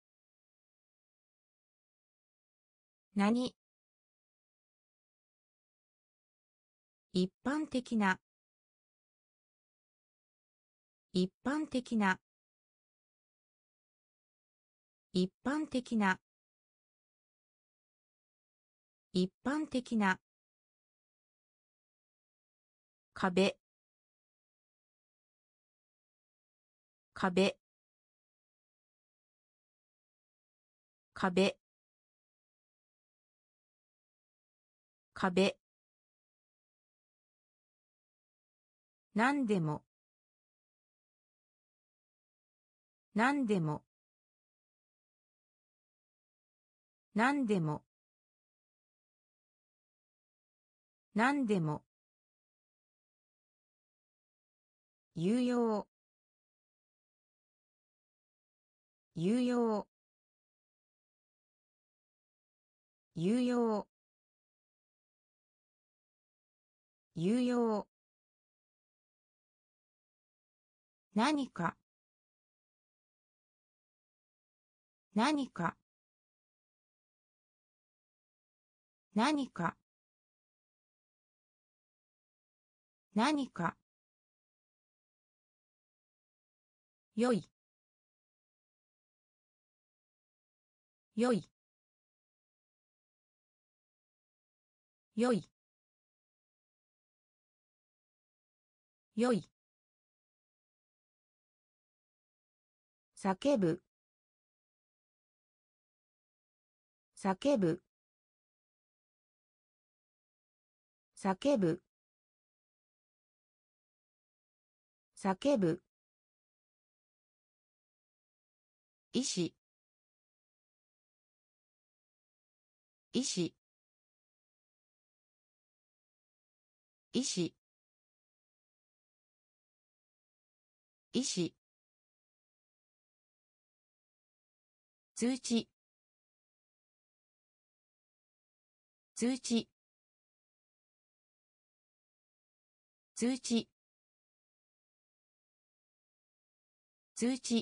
A: 何一般的な一般的な一般的な一般的な壁壁壁壁何でも何でも何でも何でも有用有用有用有用何か何か何か何かよいよいよいよい叫ぶ叫ぶ叫ぶ叫ぶ医師医師医師医師通知通知通知通知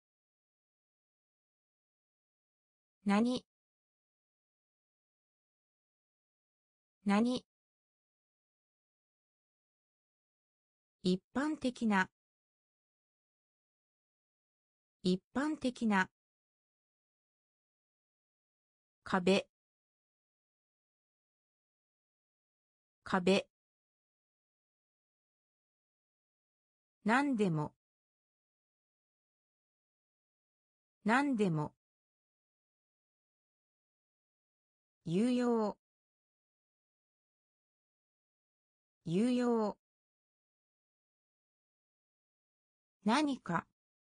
A: 何何一般的な一般的な壁壁何でも何でも有用有用何か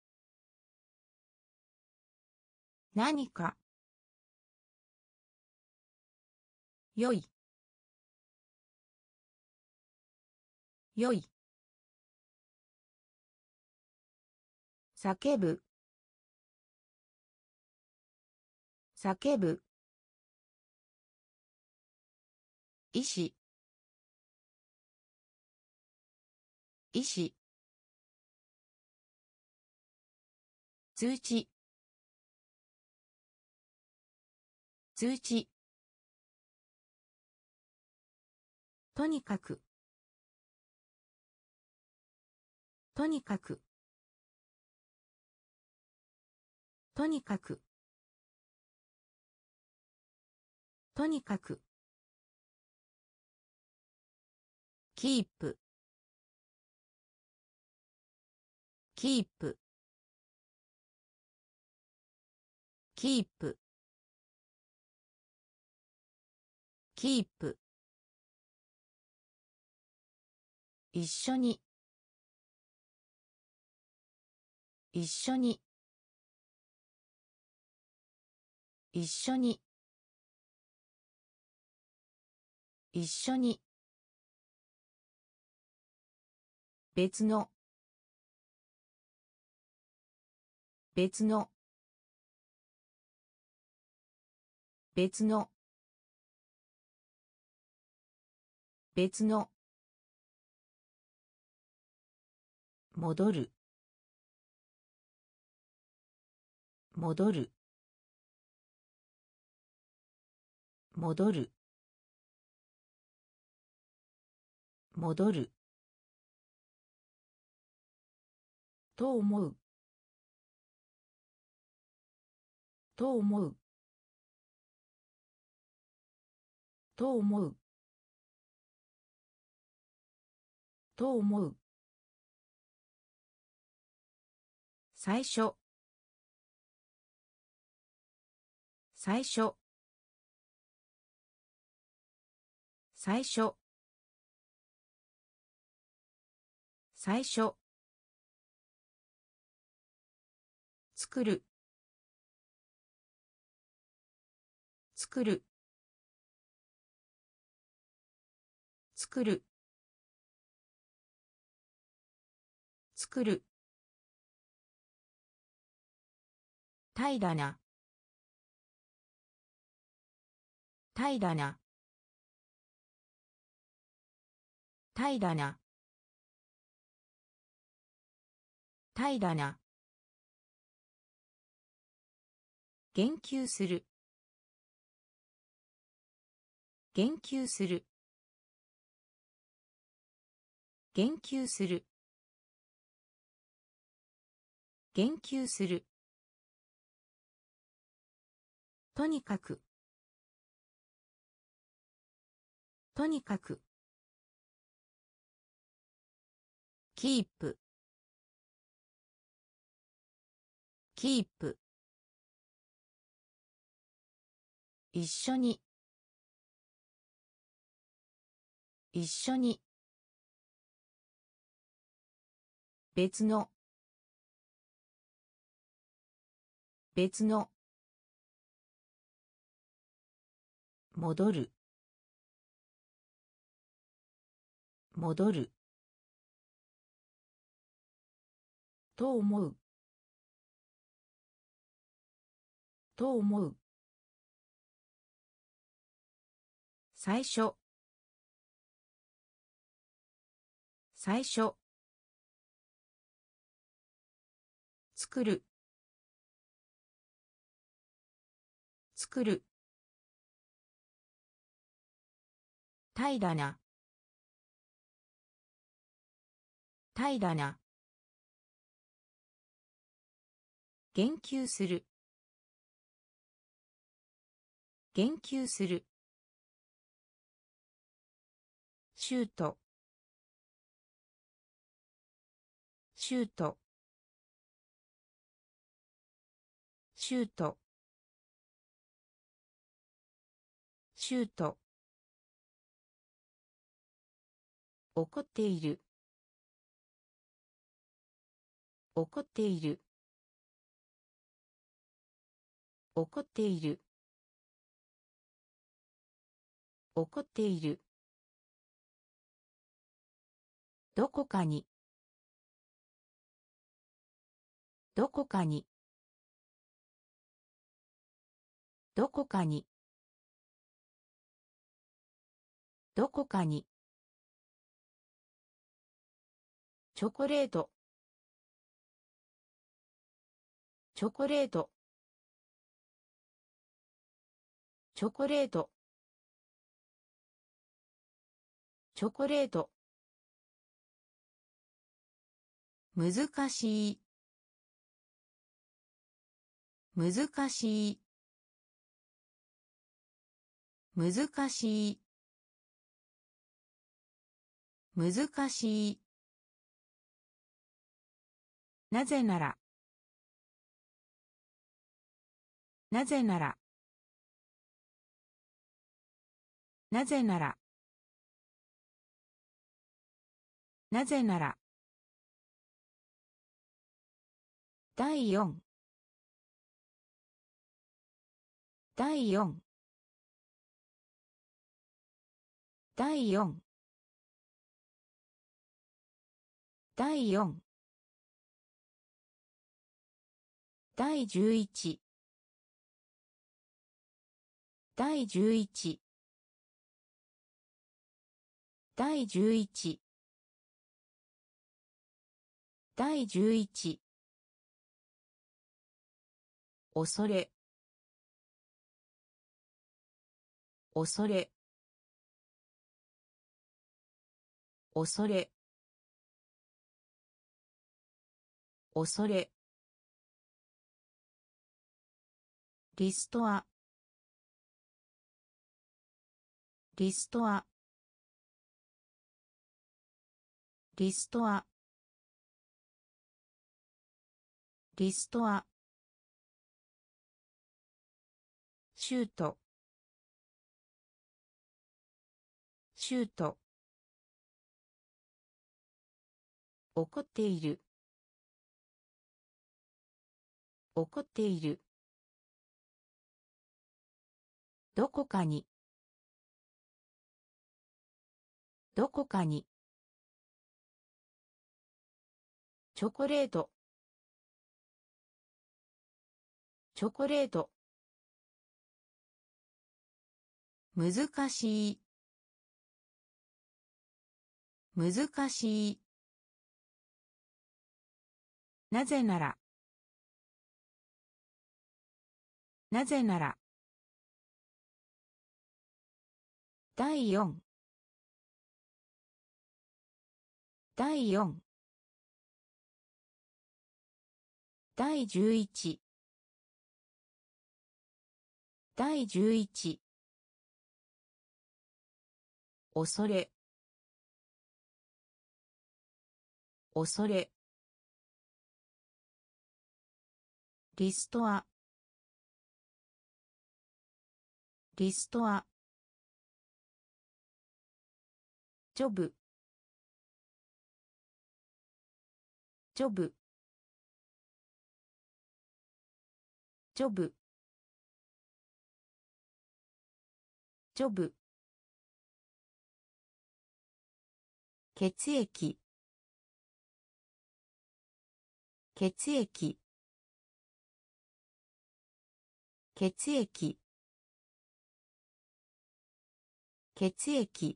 A: 何か良い良い叫ぶ叫ぶ医師医師通知通知とにかくとにかくとにかくとにかくキープキープキープキープ一緒に一緒に一緒に一緒に別の別の別の別の戻る戻る戻る戻ると思うと思うと思うと思う最初最初最初最初作る作る作る作る平らな平らな平らな平らな言及する言及する言及する言及するとにかくとにかくキープキープ一緒に一緒に別の別の戻る戻ると思うと思う最初最初作る作る平らな平らな言及する言及するシュートシュートシュートシュート怒っている怒っている怒っている怒っているどこかにどこかにどこかにどこかにチョコレートチョコレートチョコレートチョコレート難しい難しい難しい難しいなぜならなぜならなぜならなぜなら第4第4第4第4第11第11第11第11恐れ恐れ恐れ恐れリストアリストアリストアリストアシュートシュート怒っている怒っているどこかにどこかにチョコレートチョコレート難しい難しいなぜならなぜなら第4第4第11第11恐れ恐れリストアリストアジョブジョブジョブジョブ血液血液血液血液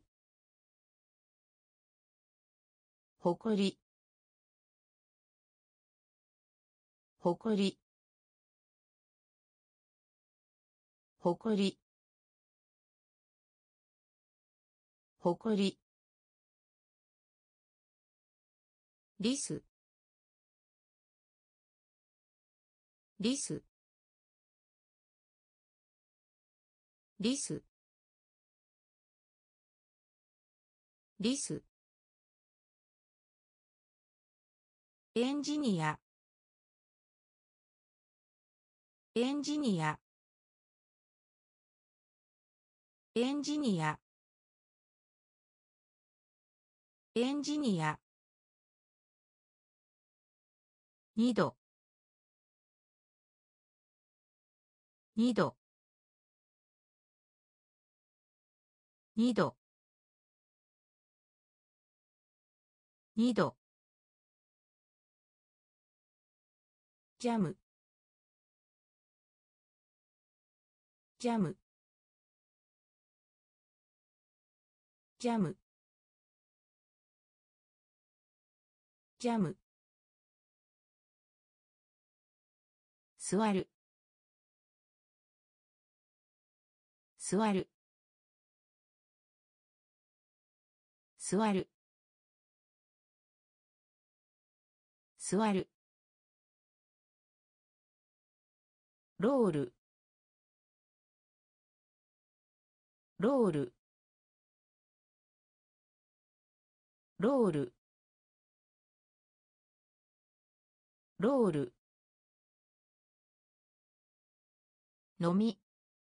A: 誇り誇り誇り誇りリスリスリスリスエンジニアエンジニアエンジニアエンジニア2度2度2度2度ジャムジャムジャムジャム座る座る座る座るロールロールロールロール飲み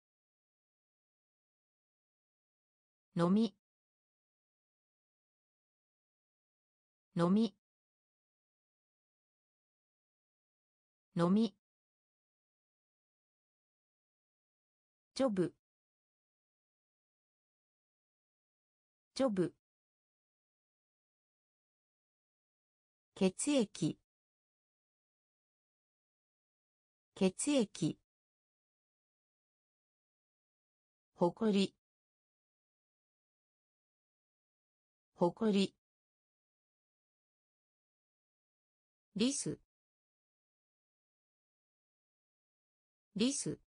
A: 飲み飲み飲みジョブジョブ血液血液誇り誇りリスリス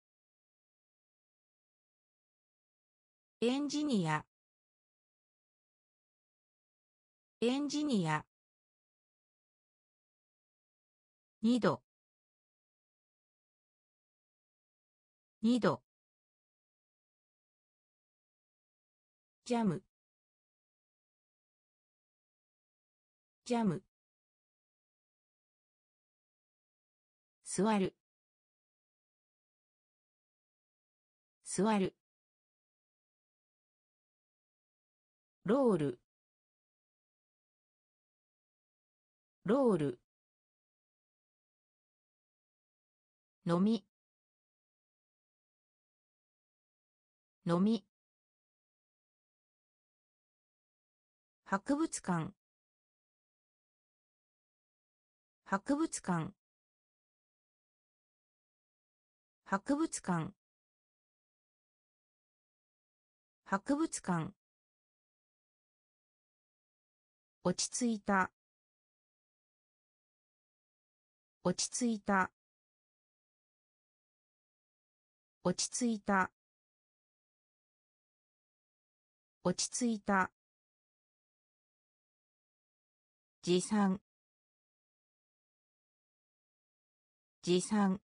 A: エンジニアエンジニア2度2度ジャムジャム座る座るロールロール飲み飲み博物館博物館博物館博物館落ち着いた落ち着いた落ち着いた落ち着いた持参持参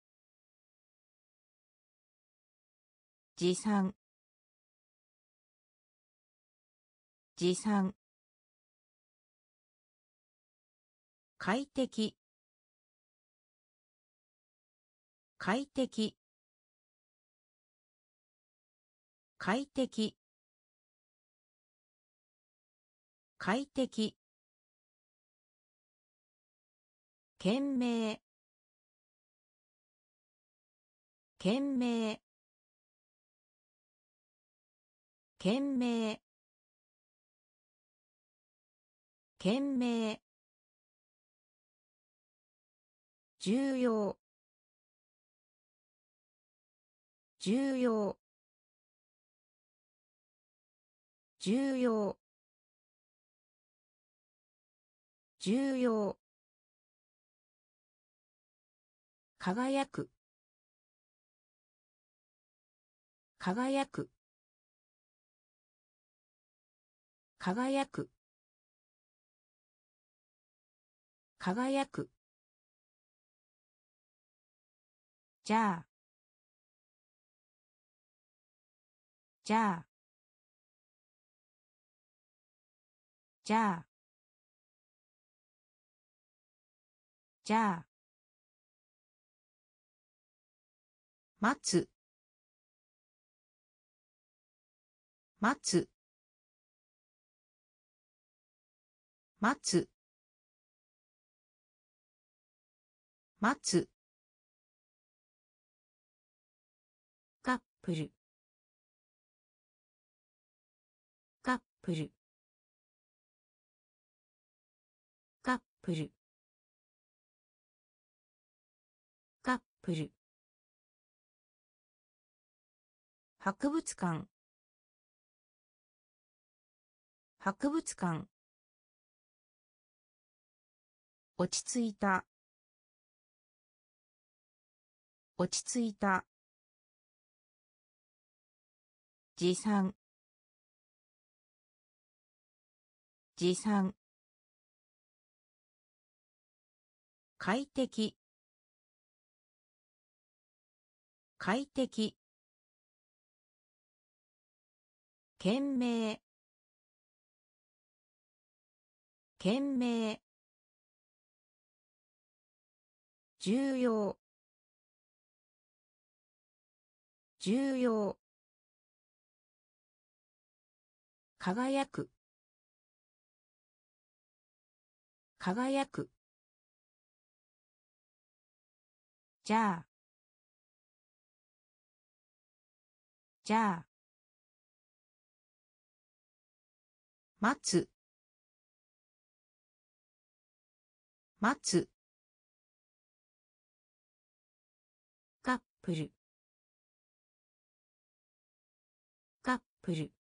A: 持参持参快適快適快適快適懸命懸命懸命懸命重要重要重要重要輝く輝く輝く輝くじゃあじゃあじゃあじゃあ待つ待つ待つ待つカップルカップルカップルカップル博物館博物館落ち着いた落ち着いた持参持参快適快適懸命懸命重要重要輝く輝くじゃあじゃあ待つ待つカップルカップル